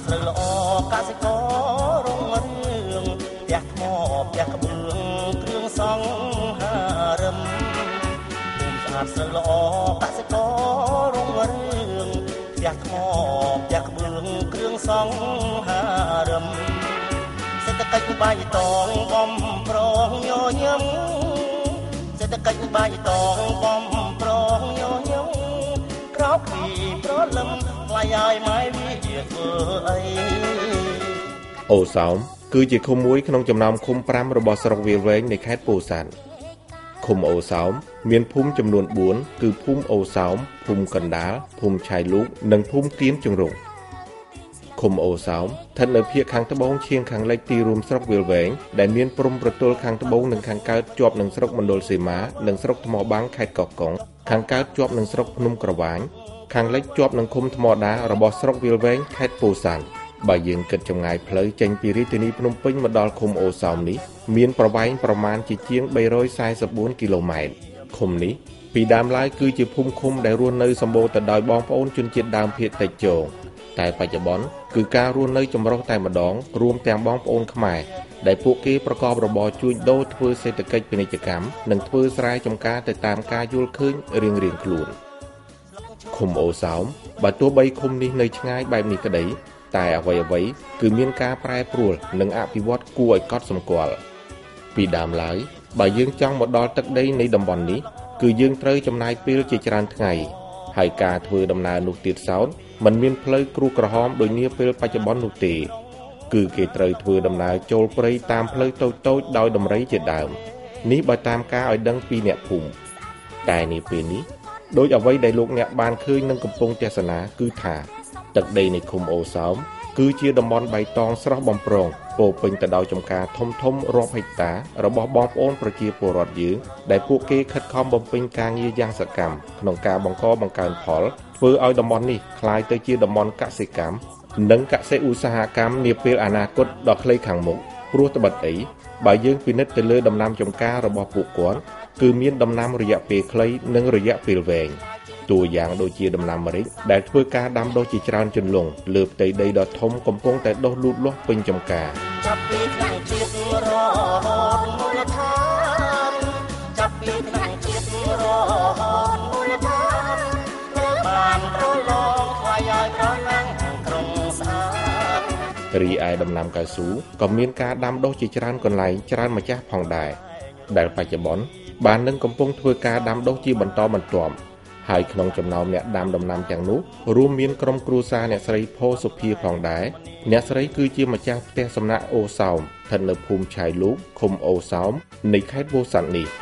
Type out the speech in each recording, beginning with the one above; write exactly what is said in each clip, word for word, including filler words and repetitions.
ស្រូវល្អកសិកររុងរឿងផ្ទះថ្មផ្ទះក្បឿងគ្រឿងសង្ហារិមភូមិស្អាតស្រូវល្អកសិកររុងរឿងផ្ទះថ្មផ្ទះក្បឿងគ្រឿងសង្ហារិមសេដ្ឋកិច្ចបាយតងបំប្រងញញឹមសេដ្ឋកិច្ចបាយតងបំប្រងញញឹមក្រោកពីប្រលឹមថ្លៃឲ្យម៉ែវាធ្វើអីអូសោមគឺជាឃុំមួយក្នុងចំណោមឃុំប្រាំរបស់ស្រុកវាលវែងនៃខេត្តពោធិ៍សាត់ឃុំអូសោមមានភូមិចំនួនបួនគឺភូមិអូសោមភូមិកណ្ដាលភូមិឆៃលូកនិងភូមិគៀនជង្រុងឃុំអូសោមស្ថិតនៅភាគខាងត្បូងឈៀងខាងលិចទីរួមស្រុកវាលវែងដែលមានព្រំប្រទល់ខាងត្បូងនិងខាងកើតជាប់នឹងស្រុកមណ្ឌលសីមានិងស្រុកថ្មបាំងខេត្តកោះកុងខាងកើតជាប់នឹងស្រុកភ្នំក្រវាញខាងលិចជាប់នឹងឃុំថ្មដារបស់ស្រុកវាលវែងខេត្តពោធិ៍សាត់បើយើងគិតចម្ងាយផ្លូវចេញពីរាជធានីភ្នំពេញមកដល់ឃុំអូសោមនេះមានប្រវែងប្រមាណជាជាងបីរយសែសិបបួនគីឡូម៉ែត្រឃុំនេះពីដើមឡើយគឺជាភូមិឃុំដែលរស់នៅសម្បូរទៅដោយបងប្អូនជនជាតិដើមភាគតិចជងតែបច្ចុប្បន្នគឺការរស់នៅចម្រុះតែម្ដងរួមទាំងបងប្អូនខ្មែរដែលពួកគេប្រកបរបរជួញដូរធ្វើសេដ្ឋកិច្ចពាណិជ្ជកម្មនិងធ្វើស្រែចម្ការទៅតាមការយល់ឃើញរៀងៗខ្លួនឃុំអូសោមបើទោះបីឃុំនេះនៅឆ្ងាយបែបនេះក្តីតែអ្វីអ្វីគឺមានការប្រែប្រួលនិងអភិវឌ្ឍគួរឲ្យកត់សម្គាល់ពីដើមឡើយបើយើងចង់មកដល់ទឹកដីនៃតំបន់នេះគឺយើងត្រូវចំណាយពេលជាច្រើនថ្ងៃហើយការធ្វើដំណើរនោះទៀតសោតមិនមានផ្លូវគ្រូក្រហមដូចនាពេលបច្ចុប្បន្ននោះទេគឺគេត្រូវធ្វើដំណើរចូលព្រៃតាមផ្លូវតូចតូចដោយដំរីជាដើមនេះបើតាមការឲ្យដឹងពីអ្នកភូមិតែនាពេលនេះដោយអ្វីដែលលោកអ្នកបានឃើញនឹងកំពុងទស្សនាគឺថាទឹកដីនៃឃុំអូសោមគឺជាតំបន់បៃតងស្រស់បំព្រងពោពេញទៅដោយចំការធំធំរាប់ហិកតារបស់បងប្អូនប្រជាពលរដ្ឋយើងដែលពួកគេខិតខំបំពេញការងារយ៉ាងសកម្មក្នុងការបង្កបង្កើនផលធ្វើឲ្យតំបន់នេះក្លាយទៅជាតំបន់កសិកម្មនិងកសិឧស្សាហកម្មនាពេលអនាគតដ៏ខ្លីខាងមុខព្រោះត្បិតអីបើយើងពិនិត្យទៅលើដំណាំចម្ការរបស់ពួកគាត់គឺមានដំណាំរយៈពេលខ្លីនិងរយៈពេលវែងតួយ៉ាងដូចជាដំណាំម្រេចដែលធ្វើការដាំដុះជាច្រើនជន្លង់លើផ្ទៃដីដ៏ធំកំពុងតែដុះលូតលាស់ពេញចម្ការចាប់ពីថ្នាក់ជាតិរហូតមូលដ្ឋានចាប់ពីថ្នាក់ជាតិរហូតមូលដ្ឋានបានប្រឡងថ្លៃឲ្យប្រណាំងក្រុងស្អាតរីឯដំណាំកៅស៊ូក៏មានការដាំដុះជាច្រើនកន្លែងច្រើនម្ចាស់ផងដែរដែលបច្ចុប្បន្នបាននឹងកំពុងធ្វើការដាំដុះជាបន្តបន្ទាប់ហើយក្នុងចំណោមអ្នកដាំដំណាំទាំងនោះរួមមានក្រុមគ្រួសារអ្នកស្រីផូសុភាផងដែរអ្នកស្រីគឺជាម្ចាស់ផ្ទះសំណាក់អូសោមស្ថិតនៅភូមិឆៃលូកឃុំអូសោមនៃខេត្តពោធិ៍សាត់នេះ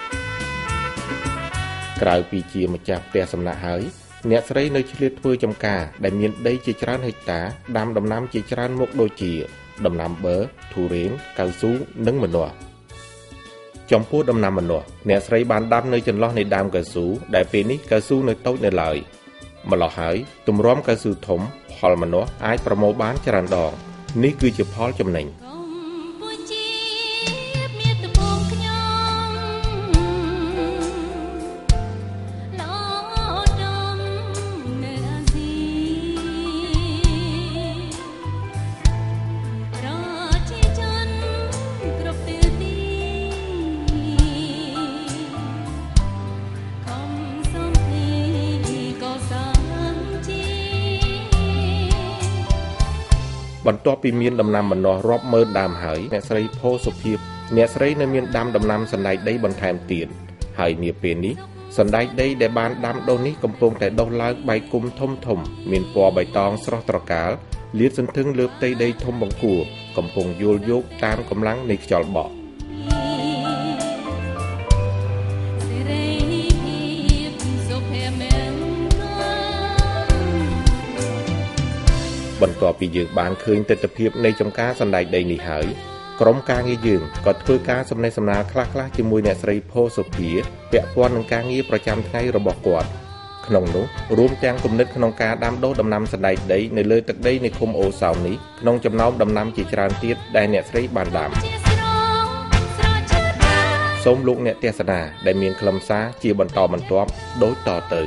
ក្រៅពីជាម្ចាស់ផ្ទះសំណាក់ហើយអ្នកស្រីនៅឆ្លៀតធ្វើចម្ការដែលមានដីជាច្រើនហិកតាដាំដំណាំជាច្រើនមុខដូចជាដំណាំប័រធូរ៉េនកៅស៊ូនិងម្នាស់ចំពោះដំណាំម្នាស់អ្នកស្រីបានដាំនៅចន្លោះនៃដើមកៅស៊ូដែលពេលនេះកៅស៊ូនៅតូចនៅឡើយម្ល៉េះហើយទម្រាំកៅស៊ូធំផលម្នាស់អាចប្រមូលបានច្រើនដងនេះគឺជាផលចំណេញបន្ទាប់ពីមានដំណាំម្នាស់រាប់ម៉ឺនដើមហើយអ្នកស្រីផូសុភាអ្នកស្រីនៅមានដាំដំណាំសណ្តែកដីបន្ថែមទៀតហើយនាពេលនេះសណ្តែកដីដែលបានដាំដុះនេះកំពុងតែដុះឡើងបែកគុំធំធំមានពណ៌បៃតងស្រស់ត្រកាលលាតសន្ធឹងលើផ្ទៃដីធំបង្គួរកំពុងយល់យោគតាមកម្លាំងនៃខ្យល់បក់បន្ទាប់ពីយើងបានឃើញទស្សនវិជ្ជានៃចម្ការសណ្តែកដីនេះហើយក្រុមការងារយើងក៏ធ្វើការសំណេះសំណាលខ្លះៗជាមួយអ្នកស្រីផូសុភាពាក់ព័ន្ធនឹងការងារប្រចាំថ្ងៃរបស់គាត់ក្នុងនោះរួមទាំងគំនិតក្នុងការដាំដុះដំណាំសណ្តែកដីនៅលើទឹកដីនៃឃុំអូសោមនេះក្នុងចំណោមដំណាំជាច្រើនទៀតដែលអ្នកស្រីបានដាំសូមលោកអ្នកទស្សនាដែលមានខ្លឹមសារជាបន្តបន្ទាប់ដូចតទៅ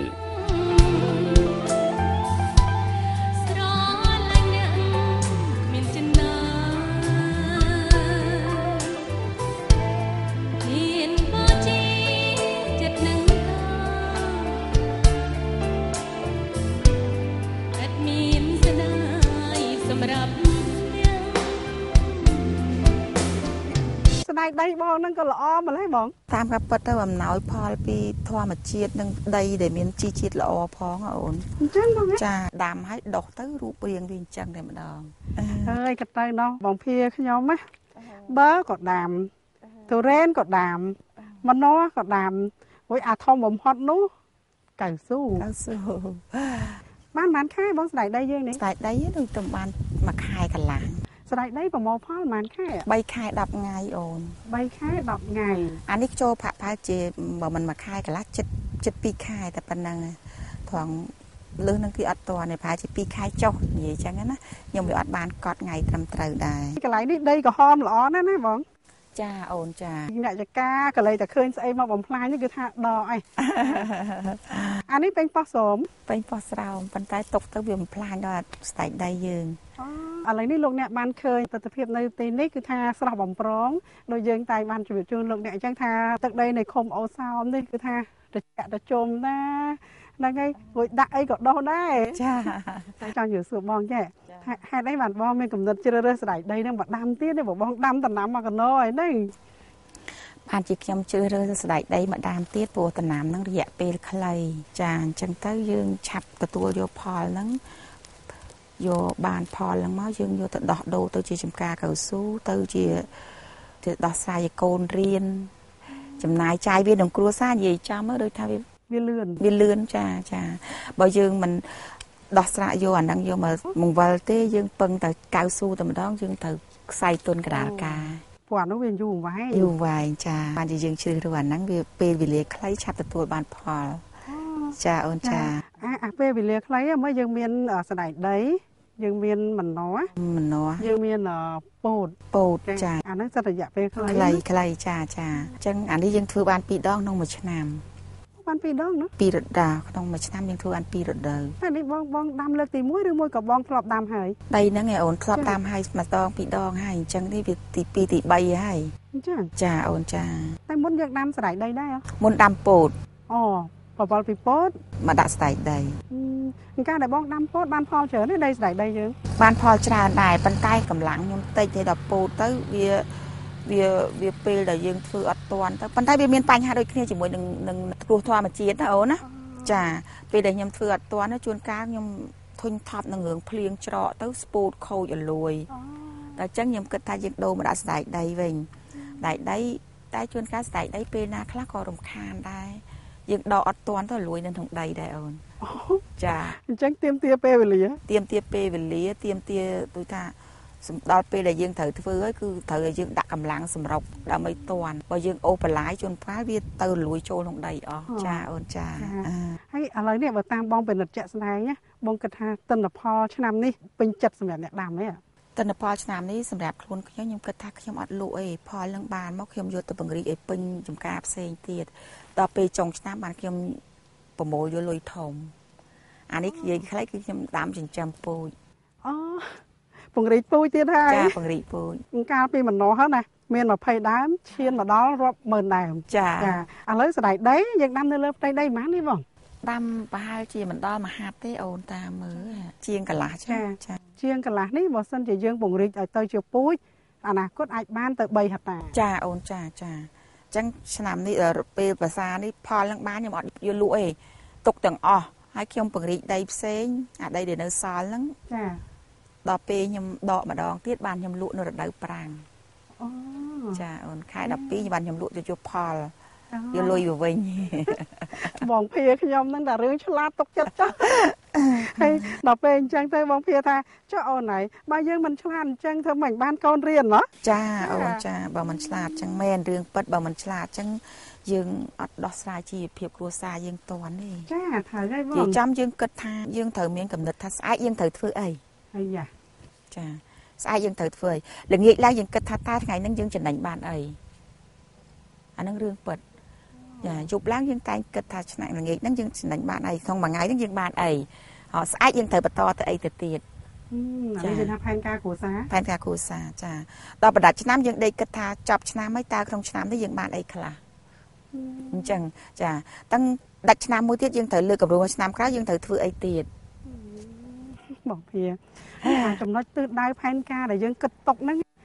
ស្ដាយដីបងហ្នឹងក៏ល្អម្ល៉េះបងតាមការពិតទៅអំណោយផលពីធម្មជាតិនិងដីដែលមានជីជាតិល្អផងអូនអញ្ចឹងបងចាដាំឲ្យដុះទៅរូបរាងវាអញ្ចឹងតែម្ដងហើយក៏ទៅណោះបងភាខ្ញុំណាបើក៏ដាំទុរេនក៏ដាំម្នាស់ក៏ដាំហើយអាធំបំផុតនោះកៅស៊ូកៅស៊ូបានបានខែបងស្ដាយដីយើងនេះស្ដាយដីដូចទៅបានមួយខែកន្លះស្ដាយដីប្រមូលផលប្រហែលខែបីខែដប់ថ្ងៃអូនបីខែដប់ថ្ងៃអានេះចូលប្រាក់ប្រហែលជាបើមិនមួយខែកន្លះចិត្តចិត្តពីរខែតែប៉ុណ្ណឹងត្រង់លើសនឹងគឺអត់តនេះប្រហែលជាពីរខែចុះនិយាយចឹងណាខ្ញុំវាអត់បានកត់ថ្ងៃត្រឹមត្រូវដែរកន្លែងនេះដីក្រហមល្អណាស់ណាបងចាអូនចាអ្នកចកាក៏លេតែឃើញស្អីមកបំផ្លាញនេះគឺថាដកអីអានេះពេញប៉ោះស្រោមពេញប៉ោះស្រោមប៉ុន្តែຕົកទៅវាបំផ្លាញដល់ស្ដែកដីយើងឥឡូវនេះលោកអ្នកបានឃើញទស្សនវិជ្ជានៅទីនេះគឺថាស្រស់បំប្រងដោយយើងតែបានជម្រាបជូនលោកអ្នកអញ្ចឹងថាទឹកដីនៃឃុំអូសោមនេះគឺថាត្រជាក់ត្រជុំណាហ្នឹងហើយរួចដាក់អីក៏ដោះដែរចាតែចង់ជឿសួរបងចេះហេតុអីបានបងមានកំណត់ជ្រើសរើសស្ដាយដីហ្នឹងមកដាំទៀតទេបងដាំដំណាំមកកណោអីហ្នឹងបានជាខ្ញុំជ្រើសរើសស្ដាយដីមកដាំទៀតព្រោះដំណាំហ្នឹងរយៈពេលខ្លីចាអញ្ចឹងទៅយើងឆាប់ទទួលយកផលហ្នឹងយកបានផលឡើងមកយើងយកទៅដោះដូរទៅជាចម្ការកៅស៊ូទៅជាទៅដោះស្រាយកូនរៀនចំណាយចាយវាក្នុងគ្រួសារនិយាយចំទៅដូចថាវាវាលឿនវាលឿនចាចាបើយើងមិនដោះស្រាកយកអាហ្នឹងយកមកបង្វិលទេយើងពឹងតែកៅស៊ូតែម្ដងយើងត្រូវខ្សែទុនកដាលការព្រោះអានោះវាយូរវែងយូរវែងចាបានជាយើងជ្រើសរើសអាហ្នឹងវាពេលវេលាខ្លីឆាប់ទទួលបានផលចាអូនចាអាអាពេលវេលាខ្លីមកយើងមានស្ដែកដីយើងមានម្នាស់ម្នាស់យើងមានពោតពោតចាអាហ្នឹងសិតរយៈពេលខ្លីខ្លីខ្លីចាចាអញ្ចឹងអានេះយើងធ្វើបានពីរដងក្នុងមួយឆ្នាំបានពីរដងណាពីររដូវក្នុងមួយឆ្នាំយើងធ្វើបានពីររដូវតែនេះបងបងដាំលើកទីមួយឬមួយក៏បងធ្លាប់ដាំហើយដីហ្នឹងឯអូនធ្លាប់ដាំហើយម្ដងពីរដងហើយអញ្ចឹងនេះវាទីពីរទីបីហើយអញ្ចឹងចាអូនចាតែមុនយើងដាំស្ដាយដីដែរមុនដាំពោតអូបបល់ពីពោតមកដាក់ស្ដាយដីអញ្ចឹងដែលបងដាំពោតបានផលច្រើនទេដីស្ដាយដីយើងបានផលច្រើនដែរប៉ុន្តែកម្លាំងខ្ញុំតិចទេដល់ពោតទៅវាវាវាពេលដែលយើងធ្វើអត់ទាន់ទៅប៉ុន្តែវាមានបញ្ហាដូចគ្នាជាមួយនឹងនឹងគ្រោះធម្មជាតិណាអូនណាចាពេលដែលខ្ញុំធ្វើអត់ទាន់ជួនកាលខ្ញុំធុញថប់នឹងរឿងភ្លៀងច្រកទៅស្ពូតខូចអលួយតែអញ្ចឹងខ្ញុំគិតថាយើងដូរមកដាក់ស្ដាយដីវិញស្ដាយដីតែជួនកាលស្ដាយដីពេលណាខ្លះក៏រំខានដែរយើងដកអត់ទាន់ទៅលួយនៅក្នុងដីដែរអូនចាអញ្ចឹងទៀមទាពេលវេលាទៀមទាពេលវេលាទៀមទាដូចថាដល់ពេលដែលយើងត្រូវធ្វើហើយគឺត្រូវឲ្យយើងដាក់កម្លាំងសម្រុកដើម្បីទាន់បើយើងអូបន្លាយជួនកាលវាទៅលួយចូលក្នុងដីអស់ចាអូនចាហើយឥឡូវនេះបើតាមបងពិនិត្យជាក់ស្ដែងណាបងគិតថាទិន្នផលឆ្នាំនេះពេញចិត្តសម្រាប់អ្នកដាំទេទិន្នផលឆ្នាំនេះសម្រាប់ខ្លួនខ្ញុំខ្ញុំគិតថាខ្ញុំអត់លក់អីផលនឹងបានមកខ្ញុំយកទៅពង្រីកឲ្យពេញចំការផ្សេងទៀតដល់ពេលចុងឆ្នាំបានខ្ញុំប្រមូលយកលុយធំអានេះនិយាយខ្លីគឺខ្ញុំដាំចិញ្ចឹមពូជអូពង្រីកពូជទៀតហើយចាពង្រីកពូជកាលពីម្នាស់ហ្នឹងណាមានยี่สิบដើមឈានមកដល់រាប់ម៉ឺនដើមចាចាឥឡូវស្ដាយដីយើងដាំនៅលើផ្ទៃដីប៉ុន្មាននេះបងដាំប្រហែលជាមិនដល់មួយហាត់ទេអូនតាមមើលជាងកន្លះចាចាជាងកន្លះនេះបើសិនជាយើងពង្រីកឲ្យទៅជាពូជអនាគតអាចបានទៅបីហិកតាចាអូនចាចាអញ្ចឹងឆ្នាំនេះពេលភាសានេះផលនឹងបានខ្ញុំអត់យកលក់ទេទុកទាំងអស់ហើយខ្ញុំពង្រីកដីផ្សេងអាដីដែលនៅសល់ហ្នឹងចាដល់ពេលខ្ញុំដកម្ដងទៀតបានខ្ញុំលក់នៅរដូវប្រាំងអូចាអូនខែដប់ពីរបានខ្ញុំលក់ទៅយកផលយកលុយទៅវិញបងភាខ្ញុំហ្នឹងតែរឿងឆ្លាតទុកចិត្តចាស់ហើយដល់ពេលអញ្ចឹងទៅបងភាថាចុះអូនហើយបើយើងមិនឆ្លាតអញ្ចឹងធ្វើមិនបានកូនរៀនហ៎ចាអូនចាបើមិនឆ្លាតអញ្ចឹងមែនរឿងពិតបើមិនឆ្លាតអញ្ចឹងយើងអត់ដោះស្រាយជីវភាពគ្រួសារយើងតន់ទេចាត្រូវហើយបងនិយាយចាំយើងគិតថាយើងត្រូវមានកំណត់ថាស្អែកយើងត្រូវធ្វើអីហើយយ៉ាចាស្អែកយើងត្រូវធ្វើអីល្ងាចឡើងយើងគិតថាតើថ្ងៃហ្នឹងយើងចំណេញបានអីអាហ្នឹងរឿងពិតចាយប់ឡើងយើងតែងគិតថាឆ្នាំល្ងាចហ្នឹងយើងចំណេញបានអីក្នុងមួយថ្ងៃហ្នឹងយើងបានអីហើយស្អែកយើងត្រូវបន្តទៅអីទៅទៀតចានេះគឺថាផែនការគ្រួសារផែនការគ្រួសារចាដល់បណ្ដាឆ្នាំយើងដេកគិតថាចប់ឆ្នាំហើយតើក្នុងឆ្នាំនេះយើងបានអីខ្លះអញ្ចឹងចាតាំងដាច់ឆ្នាំមួយទៀតយើងត្រូវលើកកម្រងឆ្នាំក្រោយយើងត្រូវធ្វើអីទៀតបងភាចំណុចទិសដៅផែនការដែលយើងគិតຕົកហ្នឹង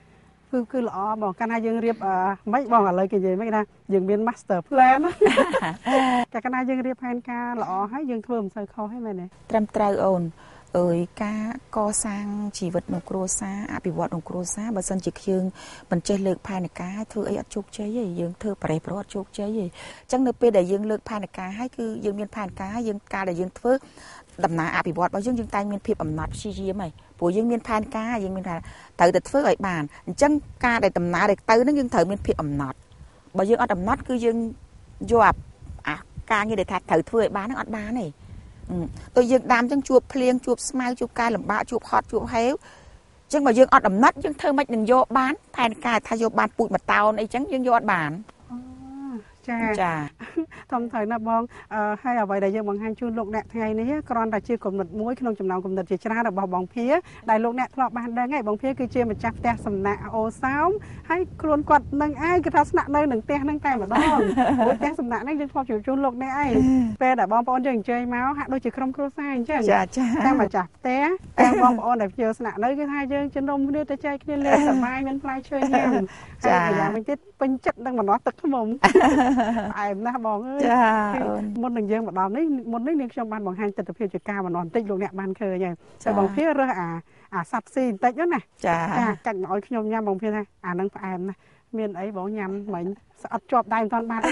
คือคือល្អបងកាលណាយើងរៀបមិនបងឥឡូវគេនិយាយមិនណាយើងមាន master plan តែកាលណាយើងរៀបផែនការល្អហើយយើងធ្វើមិនសូវខុសហ្នឹងមែនទេត្រឹមត្រូវអូនអើយការកសាងជីវិតក្នុងគ្រួសារអភិវឌ្ឍក្នុងគ្រួសារបើសិនជាយើងមិនចេះលើកផែនការធ្វើអីអត់ជោគជ័យទេយើងធ្វើប្រេះប្រោអត់ជោគជ័យទេអញ្ចឹងនៅពេលដែលយើងលើកផែនការហើយគឺយើងមានផែនការយើងការដែលយើងធ្វើដំណើរអភិវឌ្ឍរបស់យើងយើងតែងមានភាពអំណត់ព្យាយាមហើយព្រោះយើងមានផែនការយើងមានថាត្រូវតែធ្វើឲ្យបានអញ្ចឹងការដែលដំណើរដែលទៅហ្នឹងយើងត្រូវមានភាពអំណត់បើយើងអត់អំណត់គឺយើងយកអាការងារដែលថាត្រូវធ្វើឲ្យបានហ្នឹងអត់បានទេទៅយើងដាំចឹងជួបភ្លៀងជួបស្មៅជួបការលំបាកជួបហត់ជួបហេវចឹងបើយើងអត់អំណត់យើងធ្វើមិននឹងយកបានផែនការថាយកបានពូជមួយតោនអីចឹងយើងយកអត់បានចាចាធំត្រូវណាបងហើយអ្វីដែលយើងបង្ហាញជូនលោកអ្នកថ្ងៃនេះគ្រាន់តែជាគំនិតមួយក្នុងចំណោមគំនិតជាច្រើនរបស់បងភាដែលលោកអ្នកធ្លាប់បានដឹងហើយបងភាគឺជាម្ចាស់ផ្ទះសំណាក់អូសោមហើយខ្លួនគាត់នឹងឯងគឺថាស្នាក់នៅនឹងផ្ទះនឹងតែម្ដងព្រោះផ្ទះសំណាក់នេះយើងធ្លាប់ជូនលោកអ្នកឯងពេលដែលបងប្អូនយើងអញ្ជើញមកហាក់ដូចជាក្រុមគ្រួសារអញ្ចឹងចាចាតែម្ចាស់ផ្ទះតែបងប្អូនដែលយើងស្នាក់នៅគឺថាយើងជំនុំគ្នាទៅចែកគ្នាលេងសប្បាយមានផ្លែឈើញ៉ាំហើយយ៉ាងវិញទៀតពេញចិត្តនឹងម្នាស់ទឹកខ្មុំផ្អែមណាស់បងអើយចាមុននឹងយើងមកដល់នេះមុននេះនាងខ្ញុំបានបង្ហាញទស្សនវិជ្ជាការម្ដងបន្តិចលោកអ្នកបានឃើញហើយតែបងភារើសអាអាសัตว์ស៊ីបន្តិចណាចាកាច់មកឲ្យខ្ញុំញ៉ាំបងភាថាអានឹងផ្អែមណាស់មានអីបងញ៉ាំមិញស្អត់ជាប់ដៃមិនទាន់បានទេ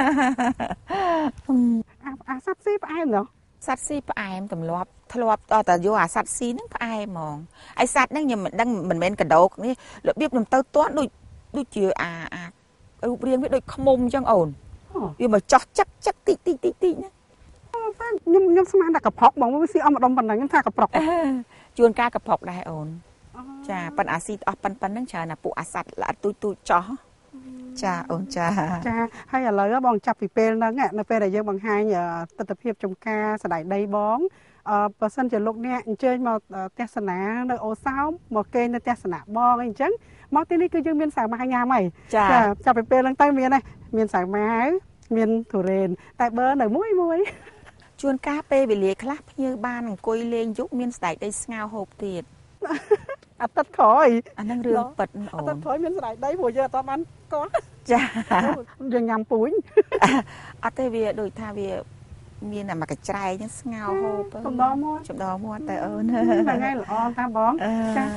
អាសัตว์ស៊ីផ្អែមနော်សัตว์ស៊ីផ្អែមទម្លាប់ធ្លាប់តតែយកអាសัตว์ស៊ីហ្នឹងផ្អែមហ្មងហើយសัตว์ហ្នឹងខ្ញុំមិនដឹងមិនមែនកដោកនេះរបៀបខ្ញុំទៅទាន់ដូចដូចជាអាអារូបរាងវាដូចខ្មុំអញ្ចឹងអូនវាមកចោះចឹកចឹកតិចតិចតិចតិចណាខ្ញុំខ្ញុំស្មានតែកប្រុកបងវាស៊ីអស់ម្ដុំប៉ុណ្ណឹងខ្ញុំថាកប្រុកជួនកាលកប្រុកដែរអូនចាប៉ិនអាស៊ីអស់ប៉ុណ្ប៉ុណ្ណឹងច្រើនណាពួកអាសัตว์ល្អទូចទូចចោះចាអូនចាចាហើយឥឡូវបងចាប់ពីពេលហ្នឹងនៅពេលដែលយើងបង្ហាញទស្សនវិជ្ជាចំការស្ដាយដីបងអឺបើសិនជាលោកអ្នកអញ្ជើញមកទស្សនានៅអូសោមមកគេនៅទស្សនៈបងអីអញ្ចឹងមកទីនេះគឺយើងមានសាវម៉ាវញ៉ាំហើយចាចាប់ពីពេលហ្នឹងទៅមានហើយមានសាវម៉ាវមានទុរេនតែបើនៅមួយមួយជួនកាលពេលវេលាខ្លះភ្ញៀវបានអង្គុយលេងយប់មានស្ដេចដីស្ងោហូបទៀតអាទិត្យក្រោយអាហ្នឹងរឿងពិតអូនអាទិត្យក្រោយមានស្ដេចដីព្រោះយើងអត់បានកោះចាយើងញ៉ាំពូជអត់ទេវាដូចថាវាមានតែមកកញ្ច្រែងហ្នឹងស្ងោហូបចំដងមាត់ចំដងមាត់តែអូនថ្ងៃល្អតាបងចា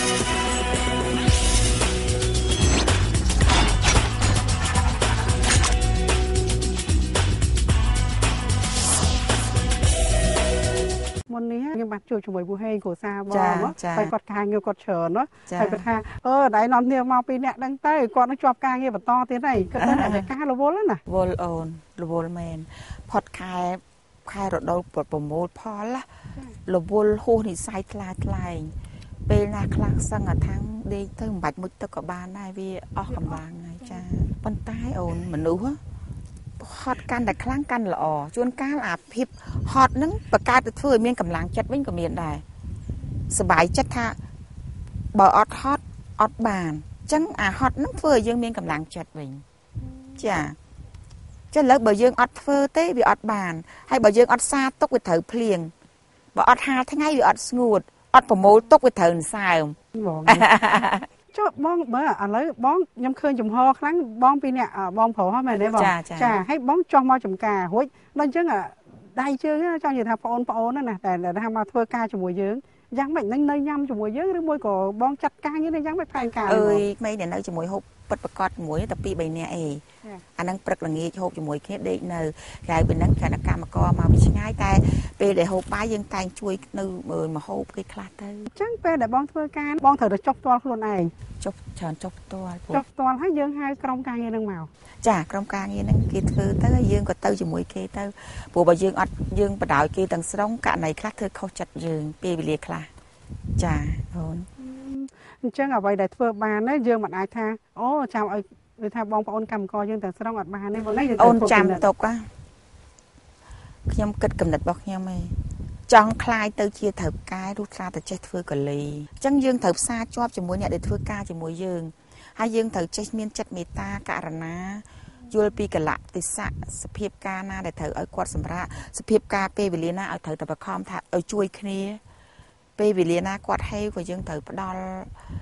មុននេះខ្ញុំបានជួបជាមួយពូហេងគ្រួសារបងហើយគាត់ការងារគាត់ច្រើនណាហើយគាត់ថាអឺដៃនាំគ្នាមកពីអ្នកដឹងទៅគាត់នឹងជាប់ការងារបន្តទៀតហើយគាត់ទៅតែការរវល់ណាវល់អូនរវល់មែនផុតខែខែរដូវប្រមូលផលរវល់ហួសនិស័យថ្លាថ្លែងពេលណាខ្លាំងសឹងអាថាំងដេកទៅមិនបាច់មុជទឹកក៏បានដែរវាអស់កម្លាំងហើយចាប៉ុន្តែអូនមនុស្សហត់កាន់តែខ្លាំងកាន់ល្អជួនកាលអាភាពហត់ហ្នឹងបង្កើតទៅធ្វើឲ្យមានកម្លាំងចិត្តវិញក៏មានដែរសบายចិត្តថាបើអត់ហត់អត់បានអញ្ចឹងអាហត់ហ្នឹងធ្វើឲ្យយើងមានកម្លាំងចិត្តវិញចាចឹងឥឡូវបើយើងអត់ធ្វើទេវាអត់បានហើយបើយើងអត់សាទុកវាត្រូវភ្លៀងបើអត់ហាលថ្ងៃវាអត់ស្ងួតអត់ប្រមូលទុកវាត្រូវសើមចុះបងបើឥឡូវបងខ្ញុំឃើញចំហខ្លាំងបងពីអ្នកបងប្រុសហ្នឹងមែនទេបងចាហើយបងចោះមកចំការរួចដល់អញ្ចឹងដៃជើងចង់និយាយថាបងប្អូនណាតែថាមកធ្វើការជាមួយយើងយ៉ាងម៉េចនឹងនៅញ៉ាំជាមួយយើងឬមួយក៏បងចាត់ការងារយ៉ាងម៉េចផែនការអើយក្មេងដែលនៅជាមួយហូបពិតប្រកបជាមួយតែពីរបីនាក់អីអាហ្នឹងព្រឹកល្ងាចហូបជាមួយគ្នាដេកនៅក្រៅពីហ្នឹងគណៈកម្មករមកពីឆ្ងាយតែពេលដែលហូបបាយយើងតែងជួយនៅមើលមកហូបគេខ្លះទៅអញ្ចឹងពេលដែលបងធ្វើការបងត្រូវតែចុះផ្ទាល់ខ្លួនឯងចុះច្រើនចុះផ្ទាល់ចុះផ្ទាល់ហើយយើងហៅក្រុមការងារហ្នឹងមកចាក្រុមការងារហ្នឹងគេធ្វើទៅហើយយើងក៏ទៅជាមួយគេទៅព្រោះបើយើងអត់យើងបដ ாய் គេទាំងស្រុងករណីខ្លះធ្វើខុសចិត្តយើងពេលវេលាខ្លះចាអូនអញ្ចឹងអ្វីដែលធ្វើបានណាយើងមិនអាចថាអូចាំឲ្យដូចថាបងប្អូនកម្មករយើងទាំងស្រុងអត់បានទេបងនេះអូនចាំទុកណាខ្ញុំគិតកំណត់របស់ខ្ញុំឯងចង់คลายទៅជាត្រូវកាយរੂស្រាតែចេះធ្វើកលីអញ្ចឹងយើងត្រូវផ្សារជាប់ជាមួយអ្នកដែលធ្វើការជាមួយយើងហើយយើងត្រូវចេះមានចិត្តមេត្តាករណាយល់ពីកលៈទេសៈសភាពការណាដែលត្រូវឲ្យគាត់សម្រាប់សភាពការពេលវេលាណាឲ្យត្រូវតែបខំថាឲ្យជួយគ្នាពេលវេលាណាគាត់ហេវក៏យើងត្រូវផ្ដល់ផ្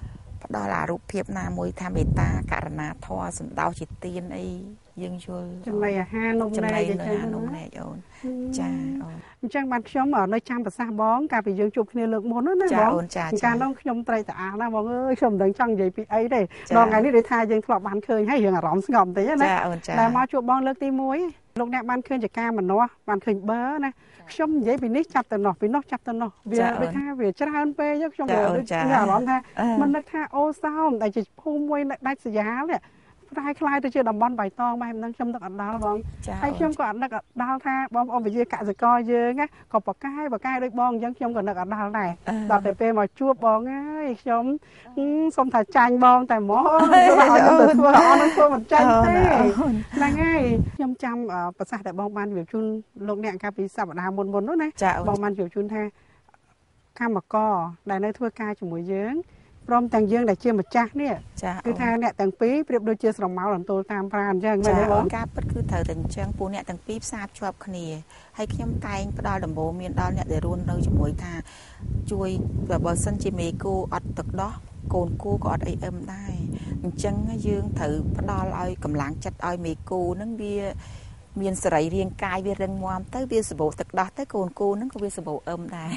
ដល់អារូបភាពណាមួយថាមេត្តាករណាធម៌សម្ដៅជាទានអីយើងយល់ចំណីអាហារនំណែកចំណីនំណែកអូនចាអូនអញ្ចឹងបានខ្ញុំនៅចាំប្រសាសន៍បងកាលពីយើងជួបគ្នាលើកមុនណាបងកាលនោះខ្ញុំត្រេកត្រអាលណាបងអើយខ្ញុំមិនដឹងចង់និយាយពីអីទេដល់ថ្ងៃនេះដូចថាយើងធ្លាប់បានឃើញហើយយើងអារម្មណ៍ស្ងប់បន្តិចណាតែមកជួបបងលើកទីមួយលោកអ្នកបានឃើញចការមនោបានឃើញបើណាខ្ញុំនិយាយពីនេះចាប់ទៅនោះពីនោះចាប់ទៅនោះវាដូចថាវាច្រើនពេកខ្ញុំមានអារម្មណ៍ថាមិននឹកថាអូសោមដែលជាភូមិមួយដាច់ស្រយាលនេះប្រហែលខ្លាយទៅជាតំបន់បៃតងបែបហ្នឹងខ្ញុំនឹកអត់ដល់បងហើយខ្ញុំក៏អត់នឹកអត់ដល់ថាបងប្អូនវិជាកសិករយើងណាក៏ប្រកែប្រកែដូចបងអញ្ចឹងខ្ញុំក៏នឹកអត់ដល់ដែរដល់តែពេលមកជួបបងហើយខ្ញុំសុំថាចាញ់បងតែមកខ្ញុំទៅធ្វើអត់នឹងធ្វើមិនចាញ់ទេហ្នឹងហើយខ្ញុំចាំប្រសាសន៍ដែលបងបានជម្រាបជូនលោកអ្នកកាលពីសប្តាហ៍មុនមុននោះណាបងបានជម្រាបជូនថាកម្មករដែលនៅធ្វើការជាមួយយើងព្រមទាំងយើងដែលជាម្ចាស់នេះគឺថាអ្នកទាំងពីរប្រៀបដូចជាស្រមោលអន្ទោលតាមប្រាណអញ្ចឹងមែនទេបងការពិតគឺត្រូវតែអញ្ចឹងពួកអ្នកទាំងពីរផ្សារភ្ជាប់គ្នាហើយខ្ញុំតែងផ្ដល់ដំបូន្មានដល់អ្នកដែលរស់នៅជាមួយថាជួយបើសិនជាមេគូអត់ទឹកដោះកូនគូក៏អត់អីអឹមដែរអញ្ចឹងយើងត្រូវផ្ដល់ឲ្យកម្លាំងចិត្តឲ្យមេគូហ្នឹងវាមានសរីរាង្គកាយវារឹងមាំទៅវាសម្បូរទឹកដោះទៅកូនគូហ្នឹងក៏វាសម្បូរអឹមដែរ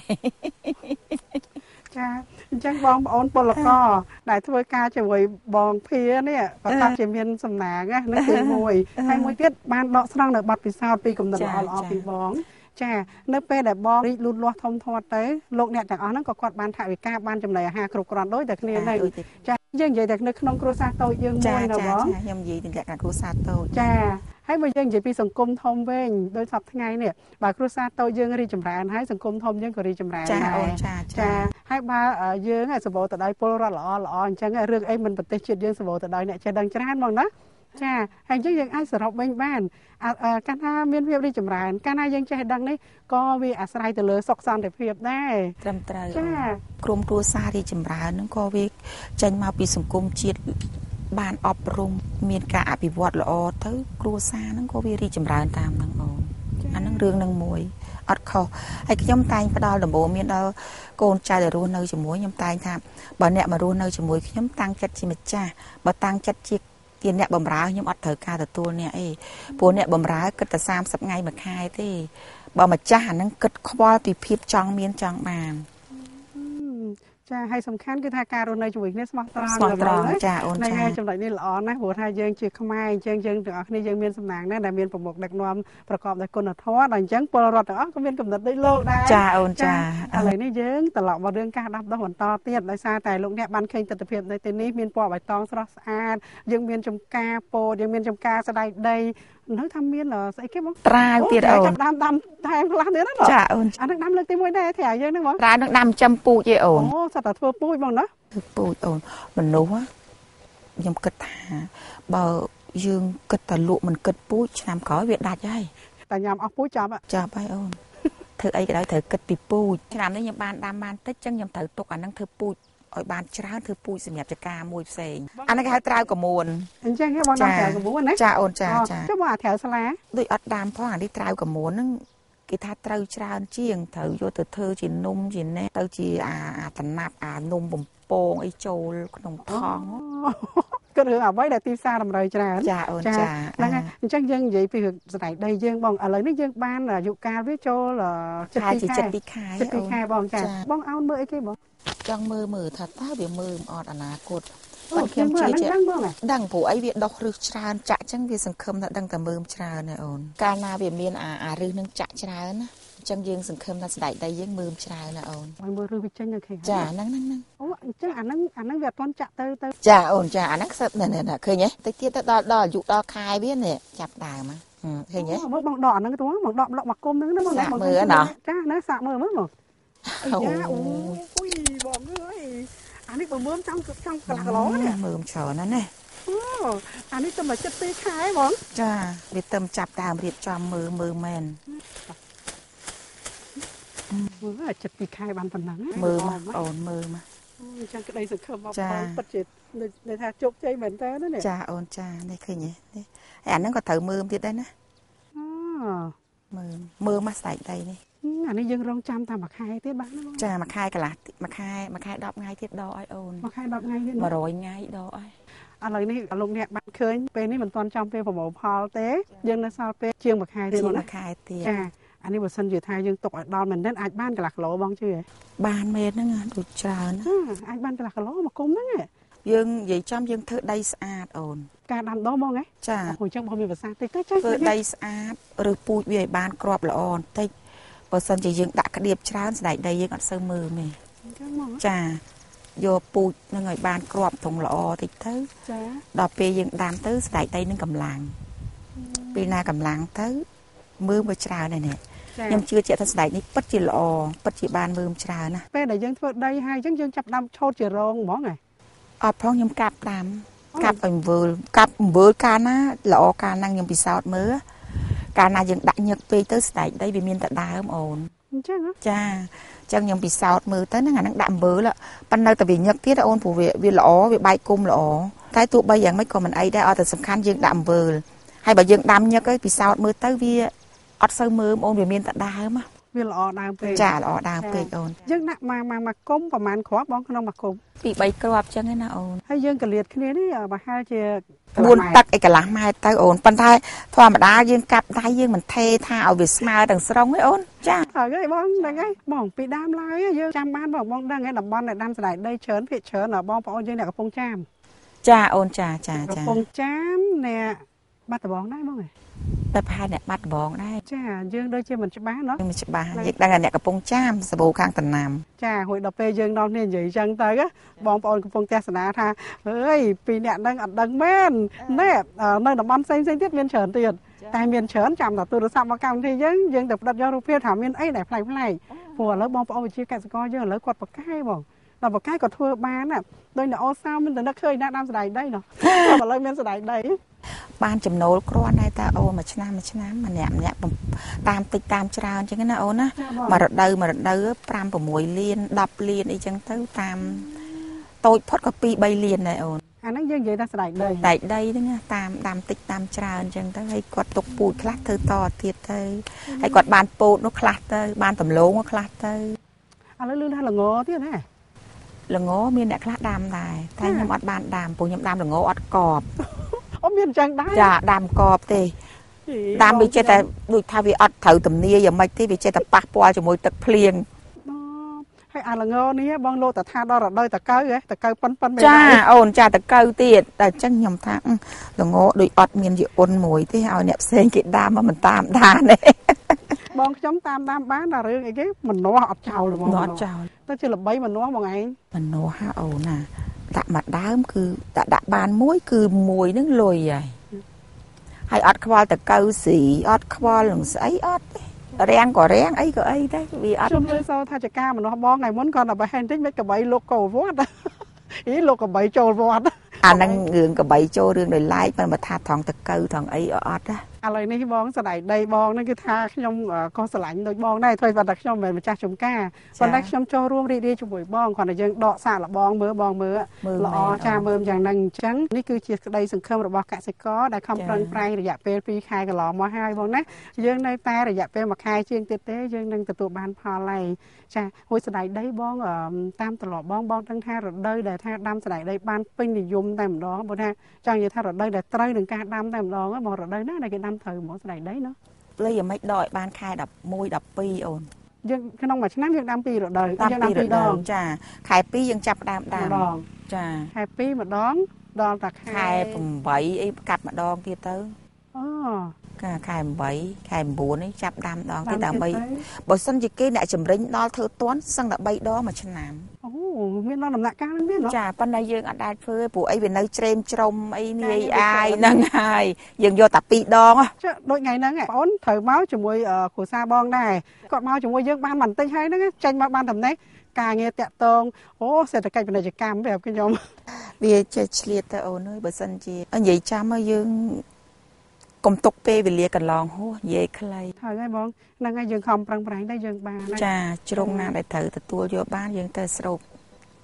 ចាអញ្ចឹងបងប្អូនពលករដែលធ្វើការជាមួយបងភានេះប្រកាសជាមានសំណាងណានឹងទីមួយហើយមួយទៀតបានដកស្រង់នៅប័ណ្ណពិសោធន៍ពីកំណត់ល្អល្អពីបងចានៅពេលដែលបងរីកលូតលាស់ធំធាត់ទៅលោកអ្នកទាំងអស់ហ្នឹងក៏គាត់បានថវិកាបានចំណីអាហារគ្រប់គ្រាន់ដូចតែគ្នាហ្នឹងចាយើងនិយាយតែនៅក្នុងគ្រួសារតូចយើងមួយណាបងខ្ញុំនិយាយទាំងអ្នកគ្រួសារតូចចាហើយបើយើងនិយាយពីសង្គមធំវិញដោយសពថ្ងៃនេះបើគ្រួសារតូចយើងរីកចម្រើនហើយសង្គមធំយើងក៏រីកចម្រើនដែរចាអូនចាចាហើយបើយើងសម្បូរទៅដោយពលរដ្ឋល្អល្អអញ្ចឹងរឿងអីមិនប្រទេសជាតិយើងសម្បូរទៅដោយអ្នកចេះដឹងច្រើនហ្មងណាចាហើយយើងយើងអាចសរុបវិញបានកាលណាមានភាពរីកចម្រើនកាលណាយើងចេះដឹងនេះក៏វាអាស្រ័យទៅលើសុខសន្តិភាពដែរត្រឹមត្រូវចាក្រុមគ្រួសាររីកចម្រើនហ្នឹងក៏វាចេញមកពីសង្គមជាតិបានអប់រំមានការអភិវឌ្ឍល្អទៅគ្រួសារហ្នឹងក៏វារីកចម្រើនតាមហ្នឹងអូនអាហ្នឹងរឿងហ្នឹងមួយអត់ខុសហើយខ្ញុំតែងផ្ដល់ដំបូន្មានដល់កូនចៅដែលរស់នៅជាមួយខ្ញុំតែងថាបើអ្នកមករស់នៅជាមួយខ្ញុំតាំងចិត្តជាម្ចាស់បើតាំងចិត្តជាជាអ្នកបម្រើខ្ញុំអត់ត្រូវការទទួលអ្នកអីព្រោះអ្នកបម្រើគិតតែសាមសិបថ្ងៃមួយខែទេបើម្ចាស់អាហ្នឹងគិតខ្វល់ពីភាពចង់មានចង់បានចាហើយសំខាន់គឺថាការរស់នៅជាមួយគ្នាស្មោះត្រង់ស្មោះត្រង់ចាអូនចាហើយចំណុចនេះល្អណាស់ព្រោះថាយើងជាខ្មែរអញ្ចឹងយើងទាំងអស់គ្នាយើងមានសំណាងណាស់ដែលមានប្រមុខដឹកនាំប្រកបដោយគុណធម៌ដល់អញ្ចឹងពលរដ្ឋទាំងអស់ក៏មានកំណត់ដូចលោកដែរចាអូនចាឥឡូវនេះយើងត្រឡប់មករឿងការដាំដុះបន្តទៀតដោយសារតែលោកអ្នកបានឃើញទស្សនវិជ្ជានៅទីនេះមានពណ៌បៃតងស្រស់ស្អាតយើងមានចំការពោតយើងមានចំការស្ដៃដីនៅថាមានស្អីគេបងត្រាវទៀតអូនដាំដាំថែមខ្លះទៀតណាចាអូនអានឹងដាំលើកទីមួយដែរត្រាវយើងហ្នឹងបងត្រាវនឹងដាំចំពូជឯអូនអូសត្វតែធ្វើពូជបងណាធ្វើពូជអូនមនុស្សខ្ញុំគិតថាបើយើងគិតតែលក់មិនគិតពូជឆ្នាំក្រោយវាដាច់ហើយតែញ៉ាំអស់ពូជចាប់ចាប់ហើយអូនធ្វើអីក៏ដោយត្រូវគិតពីពូជឆ្នាំនេះខ្ញុំបានដាំបានតិចចឹងខ្ញុំត្រូវទុកអានឹងធ្វើពូជឲ្យបានច្រើនធ្វើពូជសម្រាប់ចការមួយផ្សេងអានេះគេហៅត្រាវកមួនអញ្ចឹងគេបងដាំត្រាវកមួនណាចាអូនចាចាចុះមកអាត្រាវស្លាដូចអត់ដាំផងអានេះត្រាវកមួនហ្នឹងគេថាត្រូវច្រើនជាងត្រូវយកទៅធ្វើជានំជាណែទៅជាអាតំណាប់អានំបំពងអីចូលក្នុងថងគិតរឿងអ្វីដែលទីផ្សារតម្រូវច្រើនចាអូនចាហ្នឹងហើយអញ្ចឹងយើងនិយាយពីស្ដេចដីយើងបងឥឡូវនេះយើងបានអាយុកាលវាចូលចិត្តពីខែចិត្តពីខែបងចាបងអោនមើលអីគេបងចង់មើលមើលថាតើវាមើលអត់អនាគតបាទខ្ញុំជឿជាដឹងព្រោះអីវាដុះរឹសច្រើនចាក់អញ្ចឹងវាសង្ឃឹមថាដឹងតែមើលច្រើនណាអូនកាលណាវាមានអាអារឹសនឹងចាក់ច្រើនណាអញ្ចឹងយើងសង្ឃឹមថាស្ដេចដីយើងមើលច្រើនណាអូនឲ្យមើលរឹសវាចេញនៅខាងចាហ្នឹងហ្នឹងហ្នឹងអូអញ្ចឹងអាហ្នឹងអាហ្នឹងវាអត់ទាន់ចាក់ទៅទៅចាអូនចាអាហ្នឹងខ្សឹបណែណែឃើញទេតិចទៀតទៅដល់ដល់អាយុដល់ខែវានេះចាប់ដើមឃើញទេមើលបងដកអាហ្នឹងទៅបងដកលក់មកគុំហ្នឹងណាបងមើលណាចាណាសាក់មើលមើលបងអូអូយបងអើយអានេះបើមើលចង់ចង់កន្លះគីឡូនេះមើលច្រើនណាស់ណាអូអានេះទៅមកចិត្តពីរខែហ្មងចាវាទៅចាប់ដើមរៀបចំមើលមើលមែនមើលអាចិត្តពីរខែបានប៉ុណ្ណឹងមើលមកអូនមើលមកអញ្ចឹងក្តីសង្ឃឹមមកបងពិតជានៅថាជោគជ័យមែនតើណាចាអូនចានេះឃើញទេអាហ្នឹងក៏ត្រូវមើលទៀតដែរណាអូមើលមើលមកស្ដេចដីនេះអានេះយើងរងចាំតាមមួយខែទៀតបានណាចាមួយខែកន្លះមួយខែមួយខែដប់ថ្ងៃទៀតដកឲ្យអូនមួយខែដប់ថ្ងៃទៀតមួយរយថ្ងៃដកឲ្យឥឡូវនេះលោកអ្នកបានឃើញពេលនេះមិនទាន់ចំពេលប្រមូលផលទេយើងនៅសល់ពេលជាងមួយខែទៀតមួយខែទៀតចាអានេះបើសិនជាថាយើងទុកឲ្យដល់មែនទេអាចបានកន្លះគីឡូបងជឿបានមែនហ្នឹងដូចច្រើនអាចបានកន្លះគីឡូមកគុំហ្នឹងយើងនិយាយចំយើងធ្វើដីស្អាតអូនការដាំដុះហ្មងហ៎ចាអូចឹងបងមានប្រសាសន៍តិចទៅចាធ្វើដីស្អាតឬពូជវាឲ្យបានគ្រាប់ល្អបន្តិចបើសិនជាយើងដាក់ក្តៀបច្រើនស្ដាយដីយើងអត់សូវមើលទេចាយកពូជនឹងឲ្យបានគ្រាប់ត្រង់ល្អតិចទៅចាដល់ពេលយើងដាំទៅស្ដាយដីនឹងកម្លាំងពេលណាកម្លាំងទៅមើលមកច្រើនហើយនេះខ្ញុំជឿជាក់ថាស្ដាយនេះពិតជាល្អពិតជាបានមើលច្រើនណាពេលដែលយើងធ្វើដីហើយអញ្ចឹងយើងចាប់ដាំឆូតជារងហ្មងហ៎អត់ផងខ្ញុំកាប់ដាំកាប់ឲ្យអំវើលកាប់អំវើលកាលណាល្អកាលណាខ្ញុំពិសោធន៍មើលកាលណាយើងដាក់ញឹកពេកទៅស្ដែកដីវាមានតែដើមអូនអញ្ចឹងចាអញ្ចឹងខ្ញុំពិសោធន៍មើលទៅហ្នឹងអាហ្នឹងដាក់អំវើលប៉ុន្តែតែវាញឹកទៀតអូនព្រោះវាវាល្អវាបែកគុំល្អតែទោះបីយ៉ាងម៉េចក៏មិនអីដែរអត់តែសំខាន់យើងដាក់អំវើលហើយបើយើងដាំញឹកទៅពិសោធន៍មើលទៅវាអត់សូវមើលអូនវាមានតែដើមវាល្អដើមពេកចាល្អដើមពេកអូនយើងដាក់មកមកមកគុំប្រហែលគ្រាប់បងក្នុងមួយគុំពីបីគ្រាប់ចឹងឯណាអូនហើយយើងកលៀតគ្នានេះប្រហែលជាបួនទឹកឯកន្លះម៉ែត្រទៅអូនប៉ុន្តែធម្មតាយើងកាប់ដៃយើងមិនថេថាឲ្យវាស្មើទាំងស្រុងទេអូនចាហើយបងហ្នឹងហើយបងពីដើមឡើយយើងចាំបានបងបងដឹងហើយតំបន់ដែលដាំស្ដាយដីច្រើនភាគច្រើនបងប្អូនយើងអ្នកកំពង់ចាមចាអូនចាចាចាកំពង់ចាមអ្នកបាត់ដំបងដែរបងឯងតែប្រហែលអ្នកបាត់ដំបងដែរចាយើងដូចជាមិនច្បាស់เนาะមិនច្បាស់យើងដឹងថាអ្នកកំពង់ចាមសបោខាងតំណាំចាហួយដល់ពេលយើងដល់នេះនិយាយចឹងទៅបងប្អូនកំពុងទស្សនាថាអើយពីអ្នកហ្នឹងអត់ដឹងមែនណែនៅតំបន់ផ្សេងផ្សេងទៀតមានច្រើនទៀតតែមានច្រើនចាំតែទូរស័ព្ទមកកម្មវិធីយើងយើងទៅផ្ដិតយករូបភាពថាមានអីដែលប្លែកប្លែកព្រោះឥឡូវបងប្អូនវិជាកសិករយើងឥឡូវគាត់ប្រកែបងដល់ប្រកែគាត់ធ្វើបានណាដូចនៅអូសោមានតែនឹកឃើញណាដាំស្ដាយដីណោះឥឡូវមានស្ដាយដីបានចំណូលគ្រាន់ដែរតើអូមួយឆ្នាំមួយឆ្នាំម្នាក់ម្នាក់តាមតិចតាមច្រើនអញ្ចឹងណាអូនណាមួយរដូវមួយរដូវប្រាំ ៦លានដប់លានអីចឹងទៅតាមតូចផុតក៏ពីរបីលានដែរអូនអាហ្នឹងយើងនិយាយថាស្ដាយដីស្ដាយដីហ្នឹងតាមតាមតិចតាមច្រើនអញ្ចឹងទៅហើយគាត់ទុកពូជខ្លះធ្វើតទៀតទៅហើយគាត់បានពោតនោះខ្លះទៅបានដំឡូងខ្លះទៅឥឡូវលឺថាល្ងទៀតហ៎ល្ងមានអ្នកខ្លះដាំដែរតែខ្ញុំអត់បានដាំព្រោះខ្ញុំដាំល្ងអត់កបអូមានអញ្ចឹងដែរចាដាំកបទេដាំវាចេះតែដូចថាវាអត់ត្រូវទំនាយយ៉ាងម៉េចទេវាចេះតែប៉ះពាល់ជាមួយទឹកភ្លៀងហើយអាល្ងនេះបងលោកតាថាដល់រដូវតកៅហ៎តកៅប៉ុនប៉ុនចាអូនចាតកៅទៀតតែអញ្ចឹងខ្ញុំថាល្ងដូចអត់មានយអ៊ុនមួយទេឲ្យអ្នកផ្សេងគេដាំមកមិនតាមដានទេបងខ្ញុំតាមដាំបានតែរឿងអីគេម្នាស់អត់ចោលហ្មងអត់ចោលទៅជាល្បីម្នាស់បងឯងម្នាស់ហ่าអូនណាដាក់មកដើមគឺដាក់ដាក់បានមួយគឺមួយនឹងលុយហើយហើយអត់ខ្វល់តកៅស៊ីអត់ខ្វល់នឹងស្អីអត់ទេរាំងក៏រាំងអីក៏អីដែរវាអត់ខ្ញុំលើសូថាចការម្នាស់បងថ្ងៃមុនគាត់តែបេះបន្តិចមិនក្បីលោកកោវត្តអីលោកក្បីចូលវត្តអាហ្នឹងរឿងក្បីចូលរឿងដោយឡែកមិនមកថាត្រង់តកៅត្រង់អីអត់ណាឥឡូវនេះបងស្ដាយដីបងហ្នឹងគឺថាខ្ញុំក៏ស្រឡាញ់ដូចបងដែរធ្វើប៉ុន្តែខ្ញុំមិនមែនម្ចាស់ចំការប៉ុន្តែខ្ញុំចូលរួមរីករាយជាមួយបងគ្រាន់តែយើងដកសាកល្បងមើលបងមើលល្អចាមើលយ៉ាងហ្នឹងអញ្ចឹងនេះគឺជាក្តីសង្ឃឹមរបស់កសិករដែលខំប្រឹងប្រែងរយៈពេលពីរខែកន្លងមកហើយបងណាយើងនៅតែរយៈពេលមួយខែជាងទៀតទេយើងនឹងទទួលបានផលហើយចាហួយស្ដាយដីបងតាមត្រឡប់បងបងដឹងថារដូវដែលថាដាំស្ដាយដីបានពេញនិយមតែម្ដងបងថាចង់និយាយថារដូវដែលត្រូវនឹងការដាំតែម្ដងបងរដូវណាដែលគេដាំត្រូវហ្មងស្ដាយដីណោះលេយ៉ាងម៉េចដកឲ្យបានខែដប់មួយ ដប់ពីរអូនយើងក្នុងមួយឆ្នាំយើងដាំពីររដូវយើងដាំពីរដងចាខែពីរយើងចាប់ដើមដាំចាខែពីរម្ដងដល់តែខែប្រាំបីអីកាត់ម្ដងទៀតទៅអូខែខែប្រាំបីខែប្រាំបួននេះចាប់ដាំដងទៀតដើម្បីបើសិនជាគេអ្នកចម្រិញដល់ធ្វើតន់សឹងតែបីដងមួយឆ្នាំអូមានដល់ដំណាក់កាលហ្នឹងមានចាប៉ុន្តែយើងអត់ដែរធ្វើព្រោះអីវានៅច្រេមច្រុំអីនាយអាយហ្នឹងហើយយើងយកតែពីរដងចាដូចថ្ងៃហ្នឹងបងអូនត្រូវមកជាមួយគ្រួសារបងដែរគាត់មកជាមួយយើងបានបន្តិចហើយហ្នឹងចេញមកបានតំណែងការងារតាក់ទងអូសេដ្ឋកិច្ចពាណិជ្ជកម្មប្រាប់ខ្ញុំវាចេះឆ្លៀតទៅអូនអើយបើសិនជានិយាយចាំមកយើងកុំទុកពេលវេលាកន្លងហួសនិយាយខ្លីហើយហើយបងហ្នឹងហើយយើងខំប្រឹងប្រែងដែរយើងបានចាជ្រុងណាដែលត្រូវទទួលយកបានយើងទៅស្រូប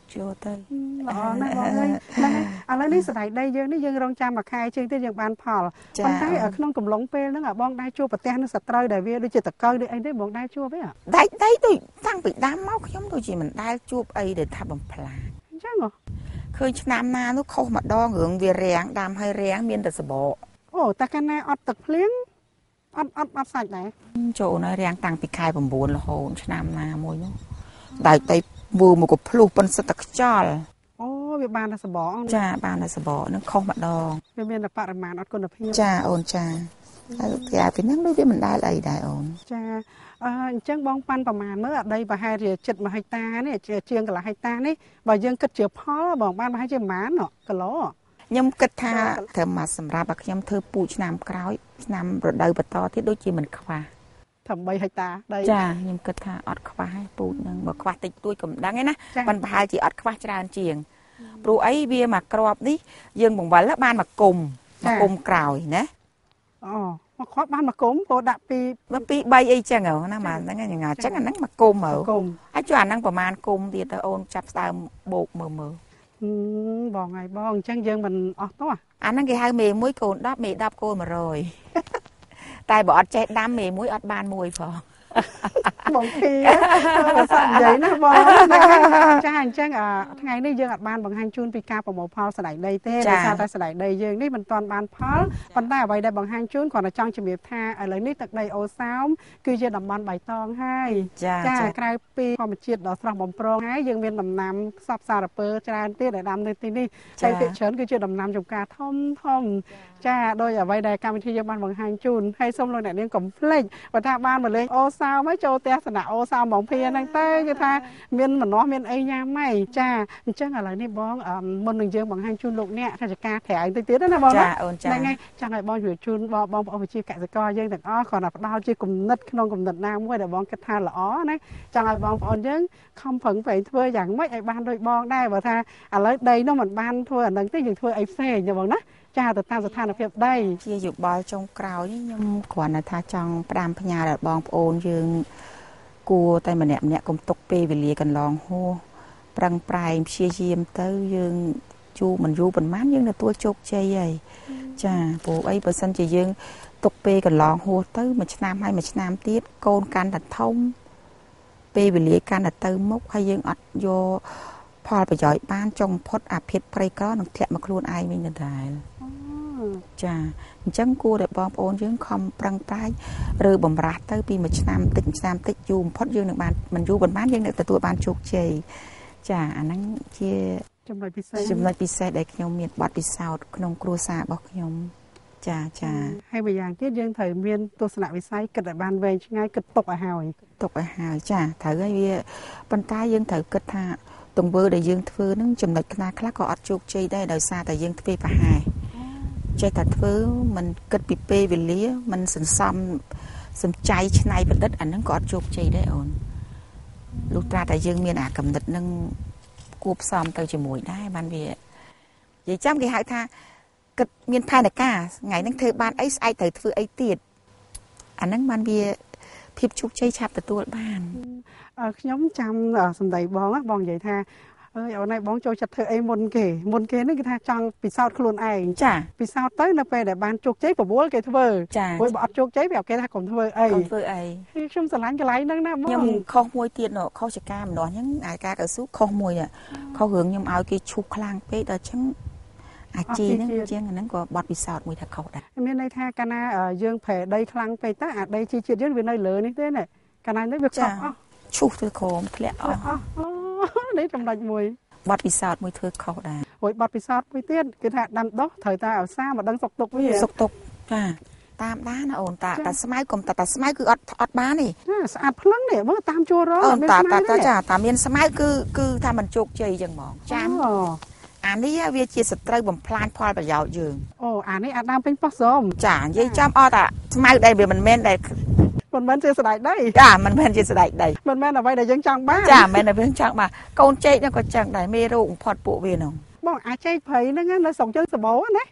ចូលទៅល្អណាស់បងអើយហ្នឹងឥឡូវនេះស្ដាយដីយើងនេះយើងរងចាំមួយខែជាងទៀតយើងបានផលប៉ុន្តែក្នុងកំឡុងពេលហ្នឹងបងដែរជួបប្រទះនឹងសត្រូវដែលវាដូចជាតកៅដូចអីទេបងដែរជួបទេដាច់ដីដូចតាំងពីដើមមកខ្ញុំដូចជាមិនដែលជួបអីដែលថាបំផ្លាញអញ្ចឹងហ៎ឃើញឆ្នាំណានោះខុសម្ដងរឿងវារាំងដាំហើយរាំងមានតែសបកអូតែកាលណាអត់ទឹកភ្លៀងអត់អត់អត់សាច់ដែរចូលនៅរាំងតាំងពីខែ9រហូតឆ្នាំណាមួយនោះដាច់ដីវូមកក៏ភ្លុះប៉ុនសិតតែខ្យល់អូវាបានតែសបកចាបានតែសបកនឹងខុសម្ដងវាមានតែបរិមាណអត់គុណភាពចាអូនចាហើយគេពីហ្នឹងដូចវាមិនដែលអីដែរអូនចាអឺអញ្ចឹងបងប៉ាន់ប្រមាណមើលអាដីប្រហែលជាចិត្តមួយហិកតានេះជាងកន្លះហិកតានេះបើយើងគិតជាផលបងបានប្រហែលជាប្រមាណគីឡូខ្ញុំគិតថាត្រឹមមកសម្រាប់ឲ្យខ្ញុំធ្វើពូជឆ្នាំក្រោយឆ្នាំរដូវបន្តទៀតដូចជាមិនខ្វះថាបីហិកតាដីចាខ្ញុំគិតថាអត់ខ្វះទេពូជហ្នឹងបើខ្វះតិចតួចក៏មិនដឹងទេណាប៉ុន្តែប្រហែលជាអត់ខ្វះច្រើនជាងព្រោះអីវាមកក្របនេះយើងបង្វិលបានមកគុំមកគុំក្រោយណាអូមកខ្វះបានមកគុំព្រោះដាក់ពីពីបីអីចឹងណាមកហ្នឹងហ្នឹងអញ្ចឹងអាហ្នឹងមកគុំហ៎ហើយជួយអាហ្នឹងប្រហែលគុំទៀតទៅអូនចាប់ស្ដើមបោកមើលមើលបងហើយបងអញ្ចឹងយើងមិនអស់តោះអាហ្នឹងគេហៅមេមួយកូនដប់មេដប់កូនមួយរយតែបើអត់ចេះដាំមេមួយអត់បានមួយផងបងពីបើសក់និយាយណាបងចាអញ្ចឹងថ្ងៃនេះយើងអត់បានបង្ហាញជូនពីការប្រមូលផលស្តៅដីទេដោយសារតែស្តៅដីយើងនេះមិនទាន់បានផលប៉ុន្តែអ្វីដែលបង្ហាញជូនគ្រាន់តែចង់ជំរាបថាឥឡូវនេះទឹកដីអូសោមគឺជាតំបន់បៃតងហើយចាក្រៅពីធម្មជាតិដ៏ស្រស់បំព្រងហើយយើងមានដំណាំផ្សព្វសារពើច្រើនទៀតដែលដាំនៅទីនេះតែភាគច្រើនគឺជាដំណាំចម្ការធំធំចាដោយអ្វីដែលកម្មវិធីយើងបានបង្ហាញជូនហើយសូមលោកអ្នកនាងកុំភ្លេចបើថាបានមកលេងអូសោមហើយចូលទស្សនៈអូសោមបងភីហ្នឹងទៅគឺថាមានម្នាស់មានអីញ៉ាំហីចាអញ្ចឹងឥឡូវនេះបងមុននឹងយើងបង្ហាញជូនលោកអ្នកថាចការក្រៅទៅទៀតណាបងចាអូនចាហ្នឹងហើយចង់ឲ្យបងជម្រាបជូនបងបងប្អូនប្រជាកសិករយើងទាំងអស់គ្រាន់តែផ្ដល់ជាគំនិតក្នុងគំនិតណាមួយដែលបងគិតថាល្អណាចង់ឲ្យបងប្អូនយើងខំប្រឹងប្រែងធ្វើយ៉ាងម៉េចឲ្យបានដូចបងដែរបើថាឥឡូវដីនោះមិនបានធ្វើអានឹងទេយើងធ្វើអីផ្សេងណាបងណាចាទៅតាមស្ថានភាពដីជាយោបល់ចុងក្រោយខ្ញុំគ្រាន់តែថាចង់ផ្ដាំផ្ញើដល់បងប្អូនយើងគួរតែម្នាក់ម្នាក់កុំទុកពេលវេលាកន្លងហួសប្រឹងប្រែងព្យាយាមទៅយើងយូរមិនយូរប៉ុន្មានយើងទទួលជោគជ័យហើយចាព្រោះអីបើសិនជាយើងទុកពេលកន្លងហួសទៅមួយឆ្នាំហើយមួយឆ្នាំទៀតកូនកាន់តែធំពេលវេលាកាន់តែទៅមុខហើយយើងអត់យកផលប្រយោជន៍បានចុងផុតអាភិតព្រៃក្រនឹងធ្លាក់មកខ្លួនឯងវិញដដែលចាអញ្ចឹងគួរតែបងប្អូនយើងខំប្រឹងប្រែងឬបំរាស់ទៅពីមួយឆ្នាំតិចឆ្នាំតិចយូរបំផុតយើងនឹងបានមិនយូរប៉ុន្មានយើងនឹងទទួលបានជោគជ័យចាអាហ្នឹងជាចំណុចពិសេសចំណុចពិសេសដែលខ្ញុំមានបទពិសោធន៍ក្នុងគ្រួសាររបស់ខ្ញុំចាចាហើយមួយយ៉ាងទៀតយើងត្រូវមានទស្សនវិស័យគិតឲ្យបានវែងឆ្ងាយគិតទុកឲ្យហើយទុកឲ្យហើយចាត្រូវហើយវាប៉ុន្តែយើងត្រូវគិតថាទង្វើដែលយើងធ្វើនឹងចំណុចខ្លះខ្លះក៏អត់ជោគជ័យដែរដោយសារតែយើងធ្វើប្រហែលចេះតែធ្វើមិនគិតពីពេលវេលាមិនសន្សំសំចៃឆ្នៃប្រឌិតអាហ្នឹងក៏អត់ជោគជ័យដែរអូនលុះត្រាតែយើងមានអាកំណត់នឹងគួបផ្សំទៅជាមួយដែរបានវានិយាយចាំគេហៅថាគិតមានផែនការថ្ងៃហ្នឹងធ្វើបានអីស្អែកត្រូវធ្វើអីទៀតអាហ្នឹងបានវាភាពជោគជ័យឆាប់ទទួលបានខ្ញុំចាំសម្ដីបងបងនិយាយថាអើយអូនឯងបងចូលចិត្តធ្វើអីមុនគេមុនគេនេះគឺថាចង់ពិសោធន៍ខ្លួនឯងចាពិសោធន៍ទៅនៅពេលដែលបានជោគជ័យប្រមូលគេធ្វើព្រោះបើអត់ជោគជ័យប្រាប់គេថាកុំធ្វើអីកុំធ្វើអីខ្ញុំស្រឡាញ់កន្លែងហ្នឹងណាបងខ្ញុំខុសមួយទៀតណខុសចការម្ដងហ្នឹងអាការកៅស៊ូខុសមួយខុសរឿងខ្ញុំឲ្យគេឈូសខ្លាំងពេកដល់ចឹងអាជីហ្នឹងជាងហ្នឹងក៏បត់ពិសោធន៍មួយថាខុសដែរមានន័យថាកាលណាយើងប្រែដីខ្លាំងពេកតើអាដីជីជាតិយើងវានៅលើនេះទេណាកាលណានេះវាខុសអស់ឈូសទៅក្រោមធ្លាក់អស់នេះចំណុចមួយបត់ពិសោធន៍មួយធ្វើខុសដែរហើយបត់ពិសោធន៍មួយទៀតគឺថាដាំដុះត្រូវតែឲ្យសាមកដឹងសុកទុកវាសុកទុកចាតាមដានណាអូនតាតាស្មៅកុំតាតាស្មៅគឺអត់អត់បានទេស្អាតភ្លឹងនេះមើលតាមជួររអូនតាតាចាតាមានស្មៅគឺគឺថាมันជោគជ័យចឹងហ្មងចាំអានេះវាជាសត្រូវបំផ្លាញផលប្រយោជន៍យើងអូអានេះអាចដើមពេញប៉ោះស្រមចានិយាយចាំអត់តាស្មៅដែលវាមិនមែនដែលមិនមែនជាស្ដេចដីចាមិនមែនជាស្ដេចដីមិនមែនអ្វីដែលយើងចង់បានចាមិនមែនអ្វីយើងចង់បានកូនចេកហ្នឹងក៏ចឹងដែរមេរោគបំផុតពួកវាហ្នឹងបងអាចចេកព្រៃហ្នឹងនៅស្រុកយើងសបោណា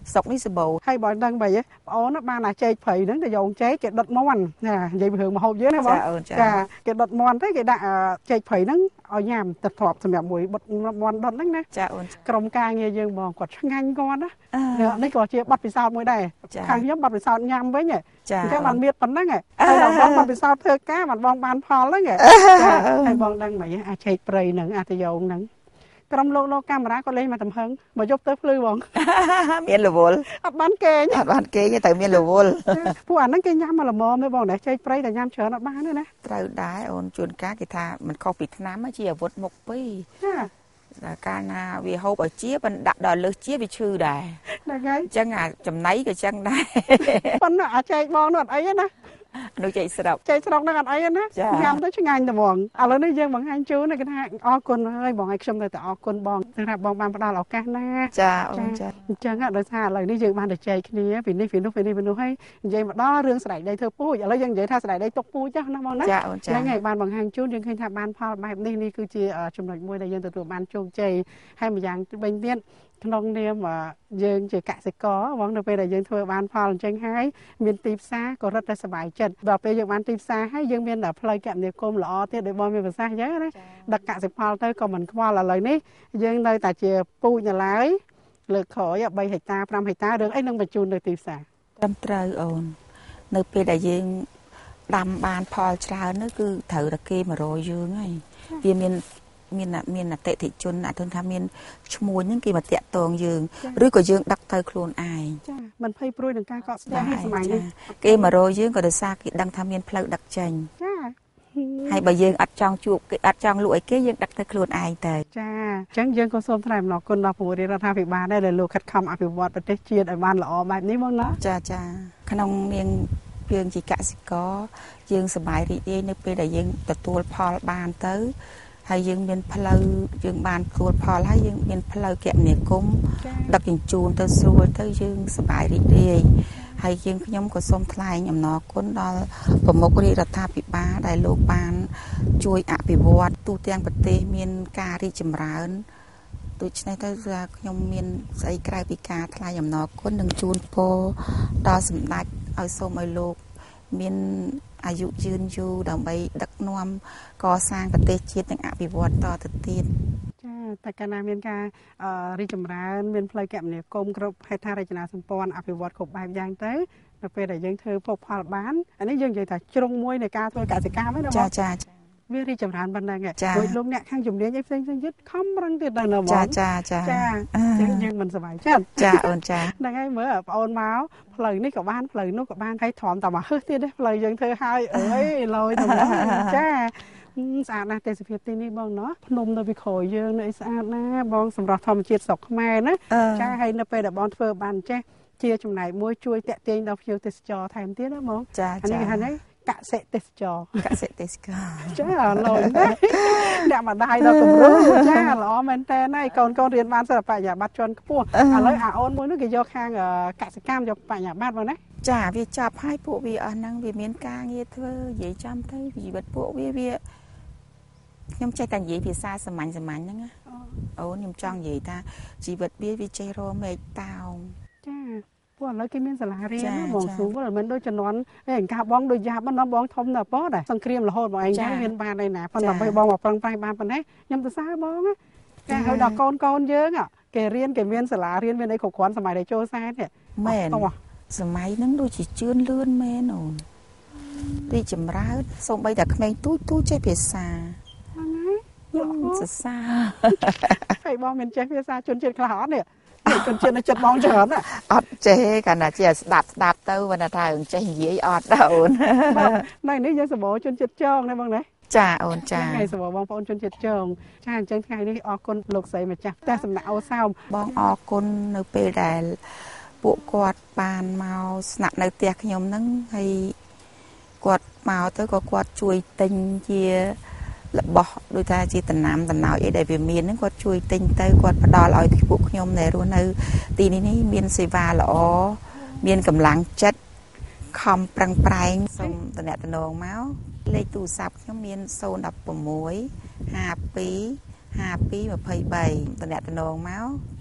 ស្រុកនេះសម្បូរហើយបើដឹងបីបងអូនបានអាចេកព្រៃហ្នឹងទៅយកចេកគេដុតមាន់ណានិយាយពីរឿងម្ហូបយើងណាបងចាគេដុតមាន់ទៅគេដាក់ចេកព្រៃហ្នឹងឲ្យញ៉ាំទឹកធ្លាប់សម្រាប់មួយបុតមាន់ដុតហ្នឹងណាចាអូនក្រុមការងារយើងបងគាត់ឆ្ងាញ់គាត់ណានេះក៏ជាប័ណ្ណពិសោធន៍មួយដែរខាងខ្ញុំប័ណ្ណពិសោធន៍ញ៉ាំវិញអញ្ចឹងបានមានប៉ុណ្ណឹងហើយដល់បងប័ណ្ណពិសោធន៍ធ្វើការបានបងបានផលហ្នឹងហើយបងដឹងមិនអាចេកព្រៃហ្នឹងអាតយងហ្នឹងក្រុមលោកលោកកាមេរ៉ាគាត់លេងមកទំហឹងមកយប់ទៅភ្លឺបងមានរវល់អត់បានគេងអត់បានគេងតែមានរវល់ពួកអាហ្នឹងគេញ៉ាំមកល្មមទេបងតែចេកព្រៃតែញ៉ាំច្រើនអត់បានទេណាត្រូវដែរអូនជួនកាលគេថាมันខុសពីថ្នាំជាអាវុធមុខពីរចាកាលណាវាហូបឲ្យជាមិនដាក់ដល់លើសជាវាឈឺដែរហ្នឹងហើយអញ្ចឹងអាចំណៃក៏ចឹងដែរប៉ុន្តែអាចេកបងនោះអត់អីទេណាដូចចេកស្រុកចេកស្រុកហ្នឹងអត់អីទេណាញ៉ាំទៅឆ្ងាញ់តែហ្មងឥឡូវនេះយើងបង្ហាញជូនគេថាអរគុណហើយបងឲ្យខ្ញុំទៅតែអរគុណបងថាបងបានផ្ដល់ឱកាសណាចាអូនចាអញ្ចឹងដោយសារឥឡូវនេះយើងបានទៅចែកគ្នាពីនេះពីនោះពីនេះពីនោះហើយនិយាយមកដល់រឿងស្ដែកដីធ្វើពូជឥឡូវយើងនិយាយថាស្ដែកដីទុកពូជចាស់ណាបងណាចាអូនចាហ្នឹងហើយបានបង្ហាញជូនយើងឃើញថាបានផលបែបនេះនេះគឺជាចំណុចមួយដែលយើងទទួលបានជោគជ័យហើយម្យ៉ាងវិញទៀតក្នុងនាមយើងជាកសិករបងនៅពេលដែលយើងធ្វើបានផលអញ្ចឹងហើយមានទីផ្សារក៏រឹតតែសប្បាយចិត្តដល់ពេលយើងបានទីផ្សារហើយយើងមានផ្លូវគមនាគមន៍ល្អទៀតដោយបងមានប្រសាសន៍អញ្ចឹងណាដឹកកសិផលទៅក៏មិនខ្វល់ឥឡូវនេះយើងនៅតែជាពូជនៅឡើយលើកក្រោយបីហិកតាប្រាំហិកតារឿងអីនឹងបញ្ជូនទៅទីផ្សារត្រឹមត្រូវអូននៅពេលដែលយើងដាំបានផលច្រើននោះគឺត្រូវតែគេមករយយើងហើយវាមានមានមានអតិថិជនអត់ថាមានឈ្មោះហ្នឹងគេមកតាក់ទងយើងឬក៏យើងដឹកទៅខ្លួនឯងចាមិនភ័យព្រួយនឹងការកកស្ទះនេះសម័យនេះគេមករយយើងក៏ដោយសារគេដឹងថាមានផ្លូវដឹកចេញចាហើយបើយើងអត់ចង់ជួបគេអត់ចង់លក់ឲ្យគេយើងដឹកទៅខ្លួនឯងទៅចាអញ្ចឹងយើងក៏សូមថ្លែងអំណរគុណដល់ពលរដ្ឋរដ្ឋាភិបាលដែរដែលលោកខិតខំអភិវឌ្ឍប្រទេសជាតិឲ្យបានល្អបែបនេះមកណាចាចាក្នុងនាងយើងជាកសិករយើងសប្បាយរីករាយនៅពេលដែលយើងទទួលផលបានទៅហើយយើងមានផ្លូវយើងបានទទួលផលហើយយើងមានផ្លូវគមនាគមន៍ដឹកជញ្ជូនទៅស្រួលទៅយើងសប្បាយរីករាយហើយយើងខ្ញុំក៏សូមថ្លែងអំណរគុណដល់ប្រមុខរាជរដ្ឋាភិបាលដែលលោកបានជួយអភិវឌ្ឍទូទាំងប្រទេសមានការរីកចម្រើនដូច្នេះទៅខ្ញុំមានស្អីក្រៅពីការថ្លែងអំណរគុណនិងជូនពរដល់សម្ដេចឲ្យសូមឲ្យលោកមានអាយុយឺនយូរដើម្បីដឹកនាំកសាងប្រទេសជាតិនិងអភិវឌ្ឍតទៅទៀតចាតែកាលណាមានការរីកចម្រើនមានផ្លូវគមនាគមន៍គ្រប់ហេដ្ឋារចនាសម្ព័ន្ធអភិវឌ្ឍគ្រប់បែបយ៉ាងទៅនៅពេលដែលយើងធ្វើភោគផលបានអានេះយើងនិយាយថាជ្រុងមួយនៃការធ្វើកសិកម្មហ្នឹងណាបងចាចាវារីកចម្រើនប៉ុណ្ណឹងដូចលោកអ្នកខាងជំនាញអីផ្សេងៗទៀតខំប្រឹងទៀតដល់ណាបងចាចាចាចាអញ្ចឹងយើងមិនសប្បាយចិត្តចាអូនចាហ្នឹងហើយមើលបងអូនមកផ្លូវនេះក៏បានផ្លូវនោះក៏បានហើយទ្រាំតែមកហឹសទៀតផ្លូវយើងធ្វើហើយអើយលយទៅចាស្អាតណាស់ទេសភាពទីនេះបងណោះភ្នំនៅពីក្រោយយើងនៅស្អាតណាស់បងសម្រាប់ធម្មជាតិស្រុកខ្មែរណាចាហើយនៅពេលដែលបងធ្វើបានចេះជាចំណែកមួយជួយតាក់ទាញដល់ភ្ញៀវទេសចរថែមទៀតណាបងចាអានេះគេហៅថាកសិទេសចរកសិទេសចរចាលយណាស់អ្នកម្ដាយដល់គំរូចាល្អមែនតើហើយកូនកូនរៀនបានសិល្បៈបញ្ញាបត្រជាន់ខ្ពស់ឥឡូវអាអូនមួយនោះគេយកខាងកសិកម្មយកបញ្ញាបត្រមកណាចាវាចាប់ឲ្យពួកវាអស់ហ្នឹងវាមានការងារធ្វើនិយាយចំទៅជីវិតពួកវាវាខ្ញុំចេះតែនិយាយភាសាសាមញ្ញសាមញ្ញហ្នឹងណាអូនខ្ញុំចង់និយាយថាជីវិតវាវាចេះរមេឃតោងចាពួកឥឡូវគេមានសាលារៀនណាបងស្រួលមិនដូចជំនាន់ឯងការបងដូចយ៉ាប់មិនបងធំណាស់ប៉ដែរសង្គ្រាមរហូតបងឯងចឹងមានបានឯណាប៉ុន្តែដើម្បីបងមកប្រឹងប្រែងបានប៉ុណ្ណេះខ្ញុំទៅសើបងណាគេឲ្យដល់កូនកូនយើងគេរៀនគេមានសាលារៀនមានអីគ្រប់គ្រាន់សម័យដែលចូលសែននេះមែនសម័យហ្នឹងដូចជាជឿនលឿនមែនអូនរីចម្រើនសូម្បីតែក្មេងទូចទូចចេះភាសាហ្នឹងហើយសរសើរហើយបងមានចេះភាសាជនជាតិខ្លះអត់នេះជនជាតិនៅចិត្តបងច្រើនអត់ចេះកាលណាជាស្ដាប់ស្ដាប់ទៅមិនថារឿងចេះនិយាយអត់ដែរអូននៅនេះយើងសម្បូរជនជាតិចងណាបងណាចាអូនចាថ្ងៃសម្បូរបងប្អូនជនជាតិចងចាអញ្ចឹងថ្ងៃនេះអរគុណលោកស្រីម្ចាស់ផ្ទះសំណាក់អូសោមបងអរគុណនៅពេលដែលពួកគាត់បានមកស្នាក់នៅផ្ទះខ្ញុំហ្នឹងហើយគាត់មកទៅក៏គាត់ជួយទិញជារបស់ដូចថាជាតំណាំតំណោយអីដែលវាមានហ្នឹងគាត់ជួយទិញទៅគាត់ផ្ដល់ឲ្យពួកខ្ញុំដែលរស់នៅទីនេះនេះមានសេវាល្អមានកម្លាំងចិត្តខំប្រឹងប្រែងសូមតំណែងមកលេខទូរស័ព្ទខ្ញុំមានศูนย์ หนึ่ง หก ห้า สอง ห้า สอง ยี่ สาม តំណែងមក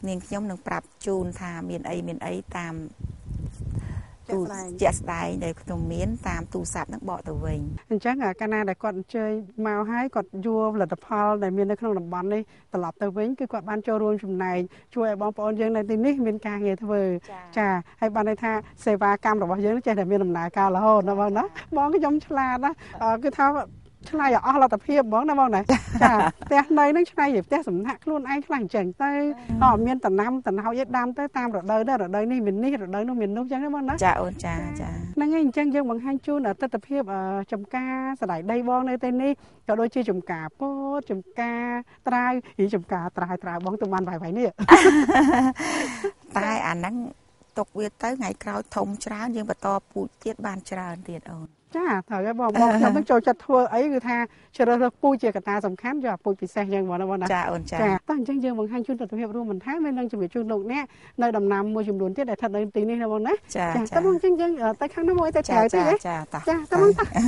នាងខ្ញុំនឹងប្រាប់ជូនថាមានអីមានអីតាមទូជាក់ស្ដែងដែលខ្ញុំមានតាមទូរស័ព្ទនឹងបកទៅវិញអញ្ចឹងកាលណាដែលគាត់អញ្ជើញមកហើយគាត់យកផលិតផលដែលមាននៅក្នុងតំបន់នេះត្រឡប់ទៅវិញគឺគាត់បានចូលរួមចំណែកជួយឲ្យបងប្អូនយើងនៅទីនេះមានការងារធ្វើចាហើយបានន័យថាសេវាកម្មរបស់យើងចេះតែមានដំណើរការរហូតណាបងណាបងខ្ញុំឆ្លាតណាគឺថាឆ្នៃអស់លទ្ធភាពហ្មងណាបងណាចាផ្ទះនៅនឹងឆ្នៃផ្ទះសំណាក់ខ្លួនឯងខ្លះអញ្ចឹងទៅអត់មានតំណាំតំណោយឯដាំទៅតាមរដូវដែររដូវនេះមាននេះរដូវនោះមាននោះអញ្ចឹងណាបងណាចាអូនចាចាហ្នឹងហើយអញ្ចឹងយើងបង្ហាញជូនទស្សនវិជ្ជាចំការស្ដាយដីបងនៅទីនេះក៏ដូចជាចំការពោតចំការត្រាវឬចំការត្រាវត្រាវបងទៅបានវាយវាយនេះតែអាហ្នឹងទុកវាទៅថ្ងៃក្រោយធំច្រើនយើងបន្តពូជទៀតបានច្រើនទៀតអូនចាត្រូវហើយបងបងខ្ញុំនឹងចូលចិត្តធ្វើអីគឺថាជ្រើសរើសពូជជាកត្តាសំខាន់យកពូជពិសេសយ៉ាងបងណាបងណាចាអូនចាចាតោះអញ្ចឹងយើងបង្ហាញជូនទស្សនវិជ្ជារួមបន្ថែមហើយនឹងជំរាបជូនលោកអ្នកនៅដំណាំមួយចំនួនទៀតដែលស្ថិតនៅទីនេះណាបងណាចាតោះអញ្ចឹងយើងទៅខាងនោះមួយទៅក្រៅទៀតចាចាតោះចាតោះ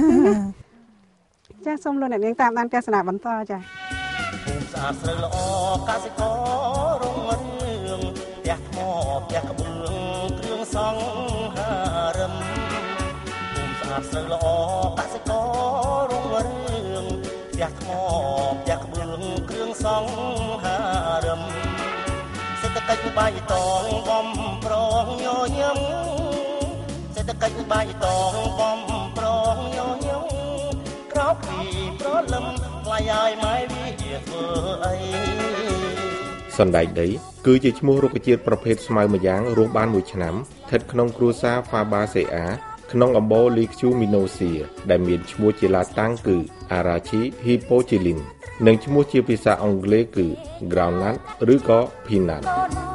ចាសូមលោកអ្នកនាងតាមដានទស្សនាបន្តចាភូមិស្អាតស្រូវល្អកសិកររុងរឿងផ្ទះថ្មផ្ទះក្បឿងគ្រឿងសង្ហារិមស្អាតស្រូវល្អកសិកររុងរឿងផ្ទះថ្មផ្ទះក្បឿងគ្រឿងសង្ហារិមសេដ្ឋកិច្ចបាយតងបំប្រងញញឹមសេដ្ឋកិច្ចបាយតងបំប្រងញញឹមក្រោកពីប្រលឹមថ្លៃឲ្យម៉ែវាធ្វើអីសណ្ដែកដីគឺជាឈ្មោះរុក្ខជាតិប្រភេទស្មៅម្យ៉ាងរស់បានមួយឆ្នាំស្ថិតក្នុងគ្រួសារ Fabaceaeក្នុងអំបូរ Leguminosae ដែលមានឈ្មោះជាឡាតាំងគឺ Arachihipochilin និងឈ្មោះជាភាសាអង់គ្លេសគឺ Groundnut ឬក៏ Peanut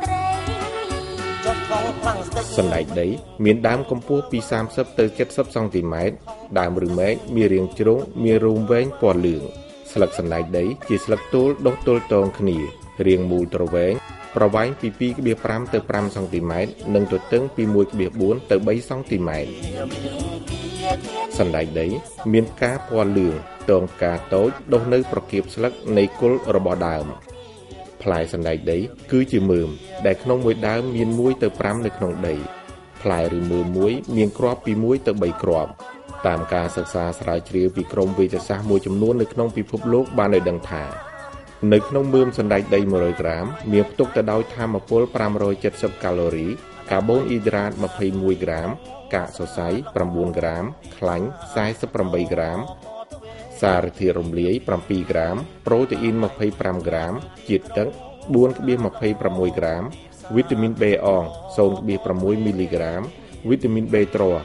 សណ្ដែកដីមានដើមកម្ពស់ពីសាមសិបទៅเจ็ดสิบសង់ទីម៉ែត្រដើមឬមែកមានរាងជ្រុងមានរោមវែងពណ៌លឿងស្លឹកសណ្ដែកដីជាស្លឹកទល់ដុះទល់តងគ្នារាងមូលទ្រវែងប្រវែងពី ពីរដុំห้า ទៅ ห้า សង់ទីម៉ែត្រនិងទទឹងពី មួយដុំបួន ទៅ បី សង់ទីម៉ែត្រសណ្ដែកដីមានផ្កាពណ៌លឿងតងផ្កាតូចដុះនៅប្រកៀបស្លឹកនៃគល់របស់ដើមផ្លែសណ្ដែកដីគឺជាមើមដែលក្នុងមួយដើមមានមួយទៅห้าនៅក្នុងដីផ្លែឬមើមមួយមានគ្រាប់ពីមួយទៅបីគ្រាប់តាមការសិក្សាស្រាវជ្រាវពីក្រមវេជ្ជសាស្ត្រមួយចំនួននៅក្នុងពិភពលោកបានឲ្យដឹងថានៅក្នុងមើមសណ្ដែកដីmột trămក្រាមមានផ្ទុកទៅដោយថាមពលห้าร้อยเจ็ดสิบកាឡូរីកាបូនអ៊ីដ្រាតยี่สิบเอ็ดក្រាមកាកសរសៃเก้าក្រាមខ្លាញ់สี่สิบแปดក្រាមសារធាតុរំលាយsevenក្រាមប្រូតេអ៊ីនtwenty-fiveក្រាមជាតិទឹកfour twenty-sixក្រាមវីតាមីន B អងzero point six មីលីក្រាមវីតាមីន B ត្រtwelve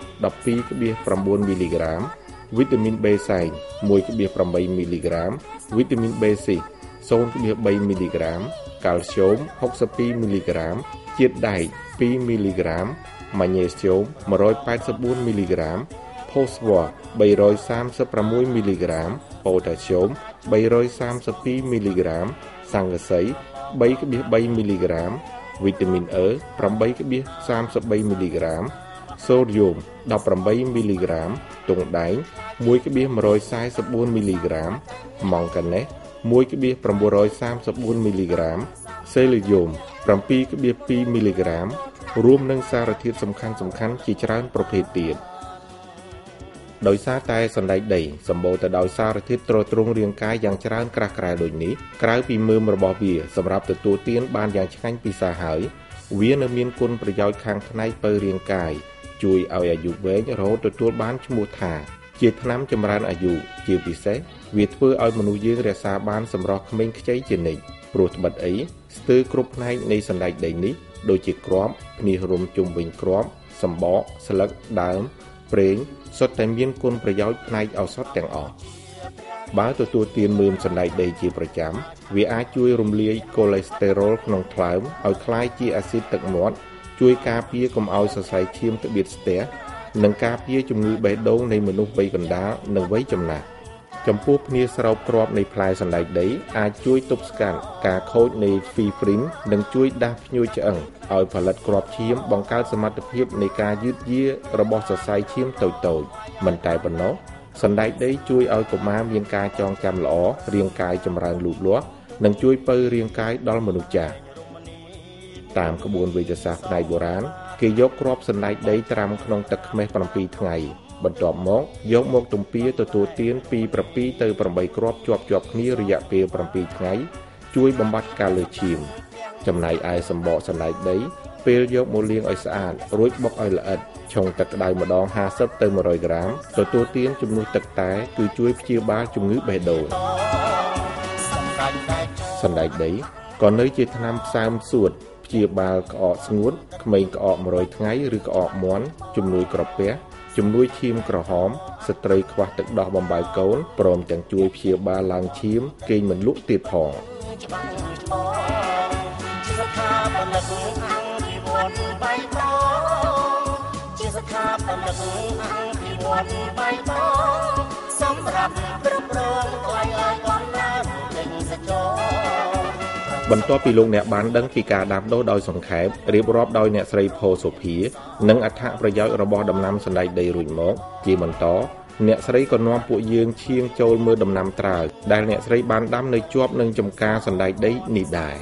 point nineមីលីក្រាមវីតាមីន B សែងone point eightមីលីក្រាមវីតាមីន B ស៊ីzero point threeមីលីក្រាមកាល់ស្យូមsixty-twoមីលីក្រាមជាតិដែកtwoមីលីក្រាមម៉ាញ៉េស្យូមone hundred eighty-fourមីលីក្រាមផូស្វ័រthree hundred thirty-sixមីលីក្រាមប៉ូតាស្យូមthree hundred thirty-twoមីលីក្រាមសង្កសីthree point threeមីលីក្រាមវីតាមីន E eight point thirty-threeមីលីក្រាមសូដ្យូមeighteenមីលីក្រាមទង់ដែងone point one forty-fourមីលីក្រាមម៉ង់កាណេសone point nine thirty-fourមីលីក្រាមសេលីយ៉ូមseven point twoមីលីក្រាមរួមនឹងសារធាតុសំខាន់សំខាន់ជាច្រើនប្រភេទទៀតដោយសារតែសណ្ដែកដីសម្បូរទៅដោយសារធាតុទ្រទ្រង់រាងកាយយ៉ាងច្រើនក្រាស់ក្រែលដូចនេះក្រៅពីមើមរបស់វាសម្រាប់ទទួលទានបានយ៉ាងឆ្ងាញ់ពិសាហើយវានៅមានគុណប្រយោជន៍ខាងផ្នែកពៅរាងកាយជួយឲ្យអាយុវែងរហូតទទួលបានឈ្មោះថាជាថ្នាំចម្រើនអាយុជាពិសេសវាធ្វើឲ្យមនុស្សយើងរក្សាបានសម្រស់ក្មេងខ្ចីជានិច្ចព្រោះត្បិតអីស្ទើរគ្រប់ផ្នែកនៃសណ្ដែកដីនេះដូចជាគ្រាប់ភ្នាសរុំជុំវិញគ្រាប់សម្បកស្លឹកដើមប្រេងសុទ្ធតែមានគុណប្រយោជន៍ផ្នែកឱសថទាំងអស់បើទទួលទានមើមសណ្ដែកដីជាប្រចាំវាអាចជួយរំលាយកូលេស្តេរ៉ុលក្នុងថ្លើមឲ្យคล้ายជាអាស៊ីតទឹកមាត់ជួយការពារកុំឲ្យសរសៃឈាមត្បៀតស្ទះនិងការពារជំងឺបេះដូងនៃមនុស្សវ័យកណ្ដាលនិងវ័យចំណាស់ចំពោះភ្នាស្រោបគ្រាប់នៃផ្លែសណ្ដែកដីអាចជួយទប់ស្កាត់ការខូចនៃ fibrin និងជួយដាស់ភ្ញួយឆ្អឹងឲ្យផលិតគ្រាប់ឈាមបង្កើតសមត្ថភាពនៃការយឺតយាររបស់សរសៃឈាមតូចៗមិនតែប៉ុណ្ណោះសណ្ដែកដីជួយឲ្យកុមារមានការចងចាំល្អរាងកាយចម្រើនលូតលាស់និងជួយពៅរាងកាយដល់មនុស្សចាស់តាមក្បួនវិទ្យាសាស្ត្រផ្នែកបុរាណគេយកគ្រាប់សណ្តែកដីត្រាំក្នុងទឹកខ្មេះ7ថ្ងៃបន្ទាប់មកយកមកទំពាទទួលទានពី7ទៅ8គ្រាប់ជាប់ជាប់គ្នារយៈពេល7ថ្ងៃជួយបំបត្តិការលើសឈាមចំណែកឯសម្បកសណ្តែកដីពេលយកមកលាងឲ្យស្អាតរួចបុកឲ្យល្អិតឆុងទឹកក្តៅម្ដង50ទៅ100ក្រាមទទួលទានជំនួសទឹកតែគឺជួយព្យាបាលជំងឺបេះដូងសណ្តែកដីក៏នៅជាថ្នាំផ្សើមសួតព្យាបាលក្អកស្ងួតក្មេងក្អក100ថ្ងៃឬក្អកមាន់ជំនួយក្រពះជំនួយឈាមក្រហមស្ត្រីខ្វះទឹកដោះបំបែកកូនព្រមទាំងជួយព្យាបាលឡើងឈាមគេងមិនលក់ទៀតផងជាស្ថាបនិកអង្គភិវឌ្ឍបៃតងសម្រាប់គ្រប់គ្រងថ្លៃឲ្យកំណើតពេញសចរបន្ទាប់ពីលោកអ្នកបានដឹងពីការដាំដុះដោយសង្ខេបរៀបរាប់ដោយអ្នកស្រីផូសុភានិងអត្ថប្រយោជន៍របស់ដំណាំសណ្តែកដីរួចមកជាបន្តអ្នកស្រីក៏នាំពួកយើងឈៀងចូលមើលដំណាំត្រាវដែលអ្នកស្រីបានដាំនៅជាប់នឹងចំការសណ្តែកដីនេះដែរ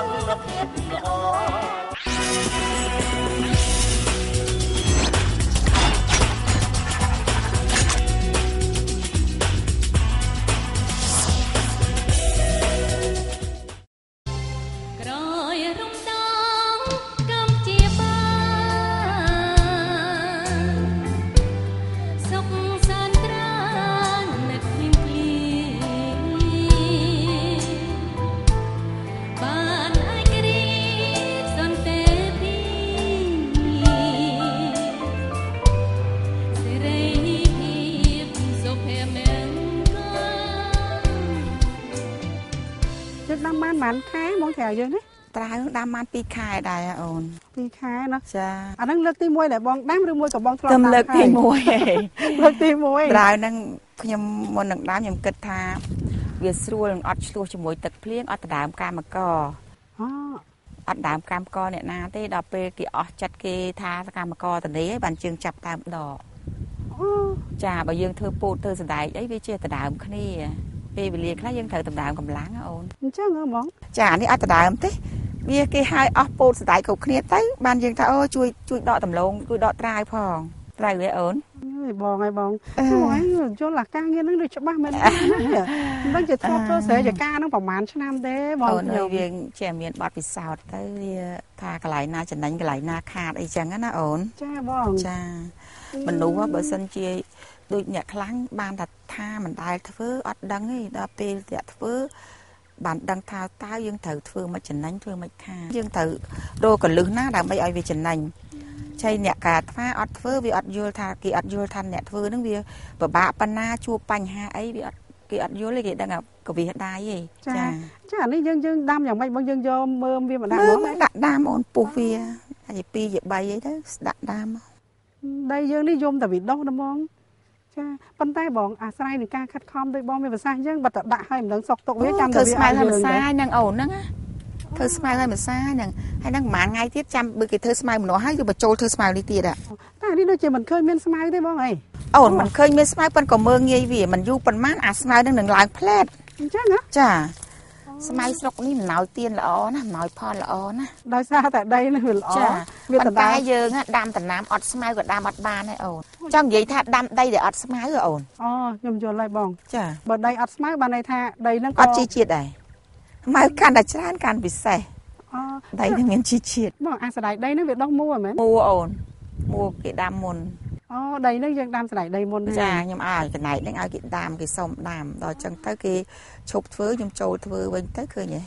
បានខែមកក្រៅយើងណាត្រាវដាំបានពីរខែដែរអូនពីរខែណាចាអាហ្នឹងលើកទីមួយដែលបងដាំឬមួយក៏បងធ្លាប់ដាំលើកទីមួយលើកទីមួយត្រាវហ្នឹងខ្ញុំមុននឹងដាំខ្ញុំគិតថាវាស្រួលអត់ឆ្លោះជាមួយទឹកភ្លៀងអត់ដដើមកម្មករអូអត់ដើមកម្មករអ្នកណាទេដល់ពេលគេអស់ចិត្តគេថាកម្មករតនេះបានជើងចាប់ដើមដកអូចាបើយើងធ្វើពោតធ្វើសណ្តែកអីវាជាដដើមគ្នាពេលវេលាខ្លះយើងត្រូវដណ្ដើមកម្លាំងអូនអញ្ចឹងហ៎បងចានេះអត់ដណ្ដើមទេវាគេឲ្យអស់ពោតសណ្តែកគ្រប់គ្នាទៅបានយើងថាអូជួយជួយដកដំឡូងជួយដកត្រាវផងត្រូវទេអូនអើយបងហើយបងបងយល់អាការងារហ្នឹងដូចច្បាស់មែនណាមិនដឹងជាធ្លាប់ធ្វើស្រែចការហ្នឹងប្រហែលឆ្នាំទេបងអូនយើងជាមានបទពិសោធន៍ទៅវាថាកន្លែងណាចំណេញកន្លែងណាខាតអីចឹងណាអូនចាបងចាមនុស្សបើសិនជាដូចអ្នកខ្លាំងបានតែថាមិនដែលធ្វើអត់ដឹងទេដល់ពេលតែធ្វើបានដឹងថាតើយើងត្រូវធ្វើមិនចំណេញធ្វើមិនខាយើងត្រូវរកកលឹះណាដើម្បីឲ្យវាចំណេញឆៃអ្នកកាថាអត់ធ្វើវាអត់យល់ថាគេអត់យល់ថាអ្នកធ្វើហ្នឹងវាពិបាកប៉ុណ្ណាជួបបញ្ហាអីវាអត់គេអត់យល់ទេគេដឹងកវិសដៃទេចាចានេះយើងយើងដាំយ៉ាងម៉េចបងយើងយកមើមវាមកដាំមកដាក់ដាំអូនពុះវាហើយពីរជាបីអីទៅដាក់ដាំដីយើងនេះយំតែវាដុះហ្មងចាប៉ុន្តែបងអាស្រ័យនឹងការខិតខំដោយបងមានប្រសាសន៍អញ្ចឹងបើតដាក់ឲ្យមិនដឹងសុកទុកវាចាំតែវាស្មៅហើយមិនសាយហ្នឹងអូនហ្នឹងធ្វើស្មៅហើយមិនសាយហ្នឹងហើយហ្នឹងប្រហែលថ្ងៃទៀតចាំបើគេធ្វើស្មៅម្នាស់ហើយយកបញ្ចូលធ្វើស្មៅនេះទៀតតែនេះដូចជាមិនឃើញមានស្មៅទេបងអីអូនមិនឃើញមានស្មៅប៉ុន្តែក៏មើងងាយវាមិនយូរប៉ុន្មានអាស្មៅហ្នឹងនឹងឡើងផ្លែតអញ្ចឹងហ៎ចាស្មៅស្រុកនេះមិនណោយទៀនល្អណាស់ណោយផលល្អណាស់ដោយសារតែដីនេះវាល្អវាប៉ុន្តែយើងដាំដំណាំអត់ស្មៅក៏ដាំអត់បានដែរអូនចង់និយាយថាដាំដីដែលអត់ស្មៅអូនអូខ្ញុំយល់ហើយបងចាបើដីអត់ស្មៅបានន័យថាដីហ្នឹងក៏អត់ជីជាតិដែរស្មៅកាន់តែច្រើនកាន់ពិសេសអូដីនឹងមានជីជាតិបងអាសដៃដីហ្នឹងវាដុះមួមែនមួអូនមួគេដាំមុនអូដីហ្នឹងយើងដាំសណ្តែកដីមុនចាខ្ញុំឲ្យកណែកហ្នឹងឲ្យគេដាំគេសុំដាំដល់អញ្ចឹងទៅគេឈប់ធ្វើខ្ញុំចូលធ្វើវិញទៅឃើញទេ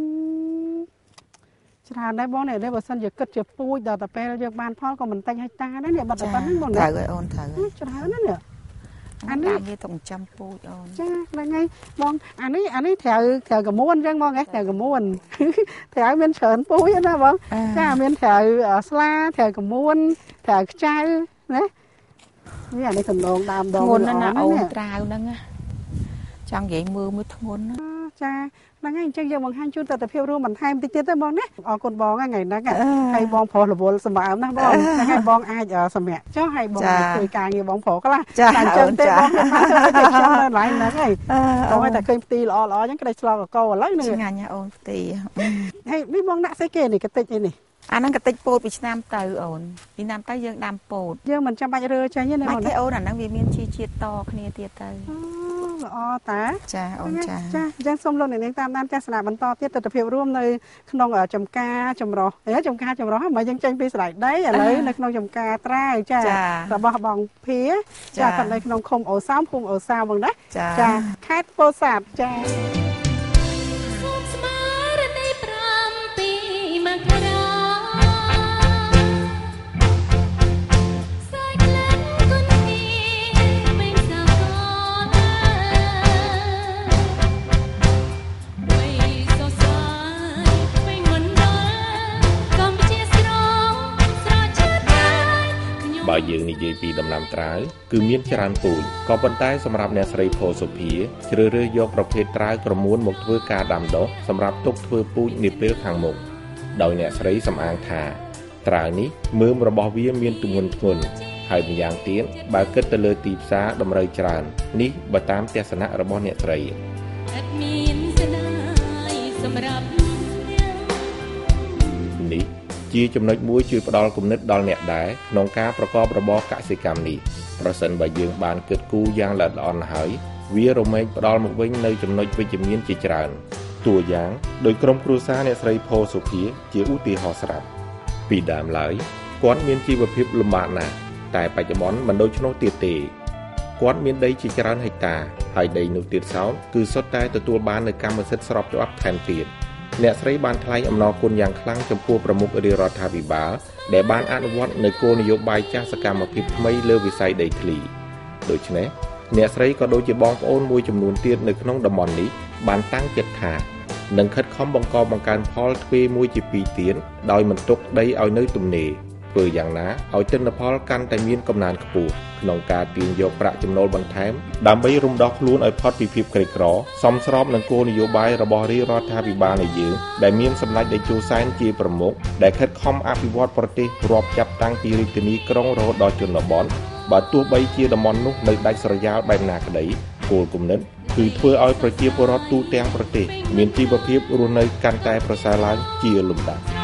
ច្រើនដែរបងនេះបើសិនជាគិតជាពូជដល់តែពេលយើងបានផលក៏មិនតិចហិចតាដែរនេះបាត់តែប៉ុណ្្នឹងបងត្រូវហើយអូនត្រូវច្រើនណាស់នេះអានេះវាទៅចាំពូជអូនចាហ្នឹងហើយបងអានេះអានេះត្រូវត្រូវកមួនអញ្ចឹងបងហ៎ត្រូវកមួនត្រូវមានច្រើនពូជណាបងចាមានត្រូវស្លាត្រូវកមួនត្រូវខ្ចៅណានេះអានេះសំឡងដើមដងធ្ងន់ណាស់អូនត្រាវហ្នឹងចង់និយាយមើលមួយធ្ងន់ចាហ្នឹងហើយអញ្ចឹងយើងបង្ហាញជូនទស្សនវិជ្ជារួមបន្ថែមតិចទៀតទៅបងណាអរគុណបងថ្ងៃហ្នឹងហើយបងប្រុសរវល់សម្បើមណាបងហ្នឹងហើយបងអាចសម្រាប់ចុះហើយបងជួយការងារបងប្រុសខ្លះតែអញ្ចឹងទេបងខ្ញុំនៅឡាយហ្នឹងហើយបងឲ្យតែឃើញផ្ទីល្អល្អអញ្ចឹងក្តីឆ្លងកកឥឡូវហ្នឹងឆ្ងាញ់ណាអូនផ្ទីហើយនេះបងដាក់ស្អីគេនេះកតិចអីនេះអាហ្នឹងក៏តិចពោតពីឆ្នាំទៅអូនពីឆ្នាំទៅយើងដាំពោតយើងមិនចាំបាច់រើចេញទេណាអូនទេអូនអាហ្នឹងវាមានជីជាតិតគ្នាទៀតទៅល្អតាចាអូនចាចាអញ្ចឹងសូមលោកអ្នកនាងតាមដានទស្សនាបន្តទៀតទស្សនវិជ្ជារួមនៅក្នុងចំការចម្រុះហ៎ចំការចម្រុះមកយើងចេញពីស្រែដីឥឡូវនៅក្នុងចំការត្រាវចារបស់បងភាចាស្ថិតនៅក្នុងឃុំអូសោមភូមិអូសោមហ្មងណាចាខេត្តពោធិ៍សាត់ចាបើយើងនិយាយពីដំណាំត្រាវគឺមានច្រើនពូជក៏ប៉ុន្តែសម្រាប់អ្នកស្រីផូសុភាជ្រើសរើសយកប្រភេទត្រាវក្រមួនមកធ្វើការដាំដុះសម្រាប់ទុកធ្វើពូជនាពេលខាងមុខដោយអ្នកស្រីសំអាងថាត្រាវនេះមើមរបស់វាមានទម្ងន់ធ្ងន់ហើយម្យ៉ាងទៀតបើគិតទៅលើទីផ្សារតម្រូវច្រើននេះបើតាមទស្សនៈរបស់អ្នកស្រីនេះជាចំណុចមួយជួយផ្ដល់គំនិតដល់អ្នកដែរក្នុងការប្រកបរបរកសិកម្មនេះប្រសិនបើយើងបានគិតគូរយ៉ាងល្អិតល្អន់ហើយវារមែងផ្ដល់មកវិញនៅចំណុចវិជ្ជមានជាច្រើនតួយ៉ាងដោយក្រុមគ្រួសារអ្នកស្រីផូសុភាជាឧទាហរណ៍ស្រាប់ពីដើមឡើយគាត់មានជីវភាពលំបាកណាស់តែបច្ចុប្បន្នមិនដូចនោះទៀតទេគាត់មានដីជាច្រើនហិកតាហើយដីនោះទៀតសោតគឺសុទ្ធតែទទួលបាននូវកម្មសិទ្ធិស្របច្បាប់ថែមទៀតអ្នកស្រីបានថ្លែងអំណរគុណយ៉ាងខ្លាំងចំពោះប្រមុខរាជរដ្ឋាភិបាលដែលបានអនុវត្តនូវគោលនយោបាយចាស់សកម្មភាពថ្មីលើវិស័យដីធ្លីដូច្នេះអ្នកស្រីក៏ដូចជាបងប្អូនមួយចំនួនទៀតនៅក្នុងតំបន់នេះបានតាំងចិត្តថានឹងខិតខំបង្កបង្កើនផលទ្វេមួយជាពីរទៀតដោយមិនទុកដីឲ្យនៅទំនេរធ្វើយ៉ាងណាឲ្យទិន្នផលកាន់តែមានកំណើនខ្ពស់ក្នុងការទាញយកប្រាក់ចំណូលបន្ថែមដើម្បីរំដោះខ្លួនឲ្យផុតពីភាពក្រីក្រសមស្របនឹងគោលនយោបាយរបស់រាជរដ្ឋាភិបាលនៃយើងដែលមានសម្ដេចតេជោសែនជាប្រមុខដែលខិតខំអភិវឌ្ឍប្រទេសរាប់ចាប់តាំងពីរាជធានីក្រុងរហូតដល់ជនបទបើទោះបីជាតំបន់នោះនៅដាច់ស្រយាលបែបណាក្តីគោលគំនិតគឺធ្វើឲ្យប្រជាពលរដ្ឋទូទាំងប្រទេសមានជីវភាពរស់នៅកាន់តែប្រសើរឡើងជាលំដាប់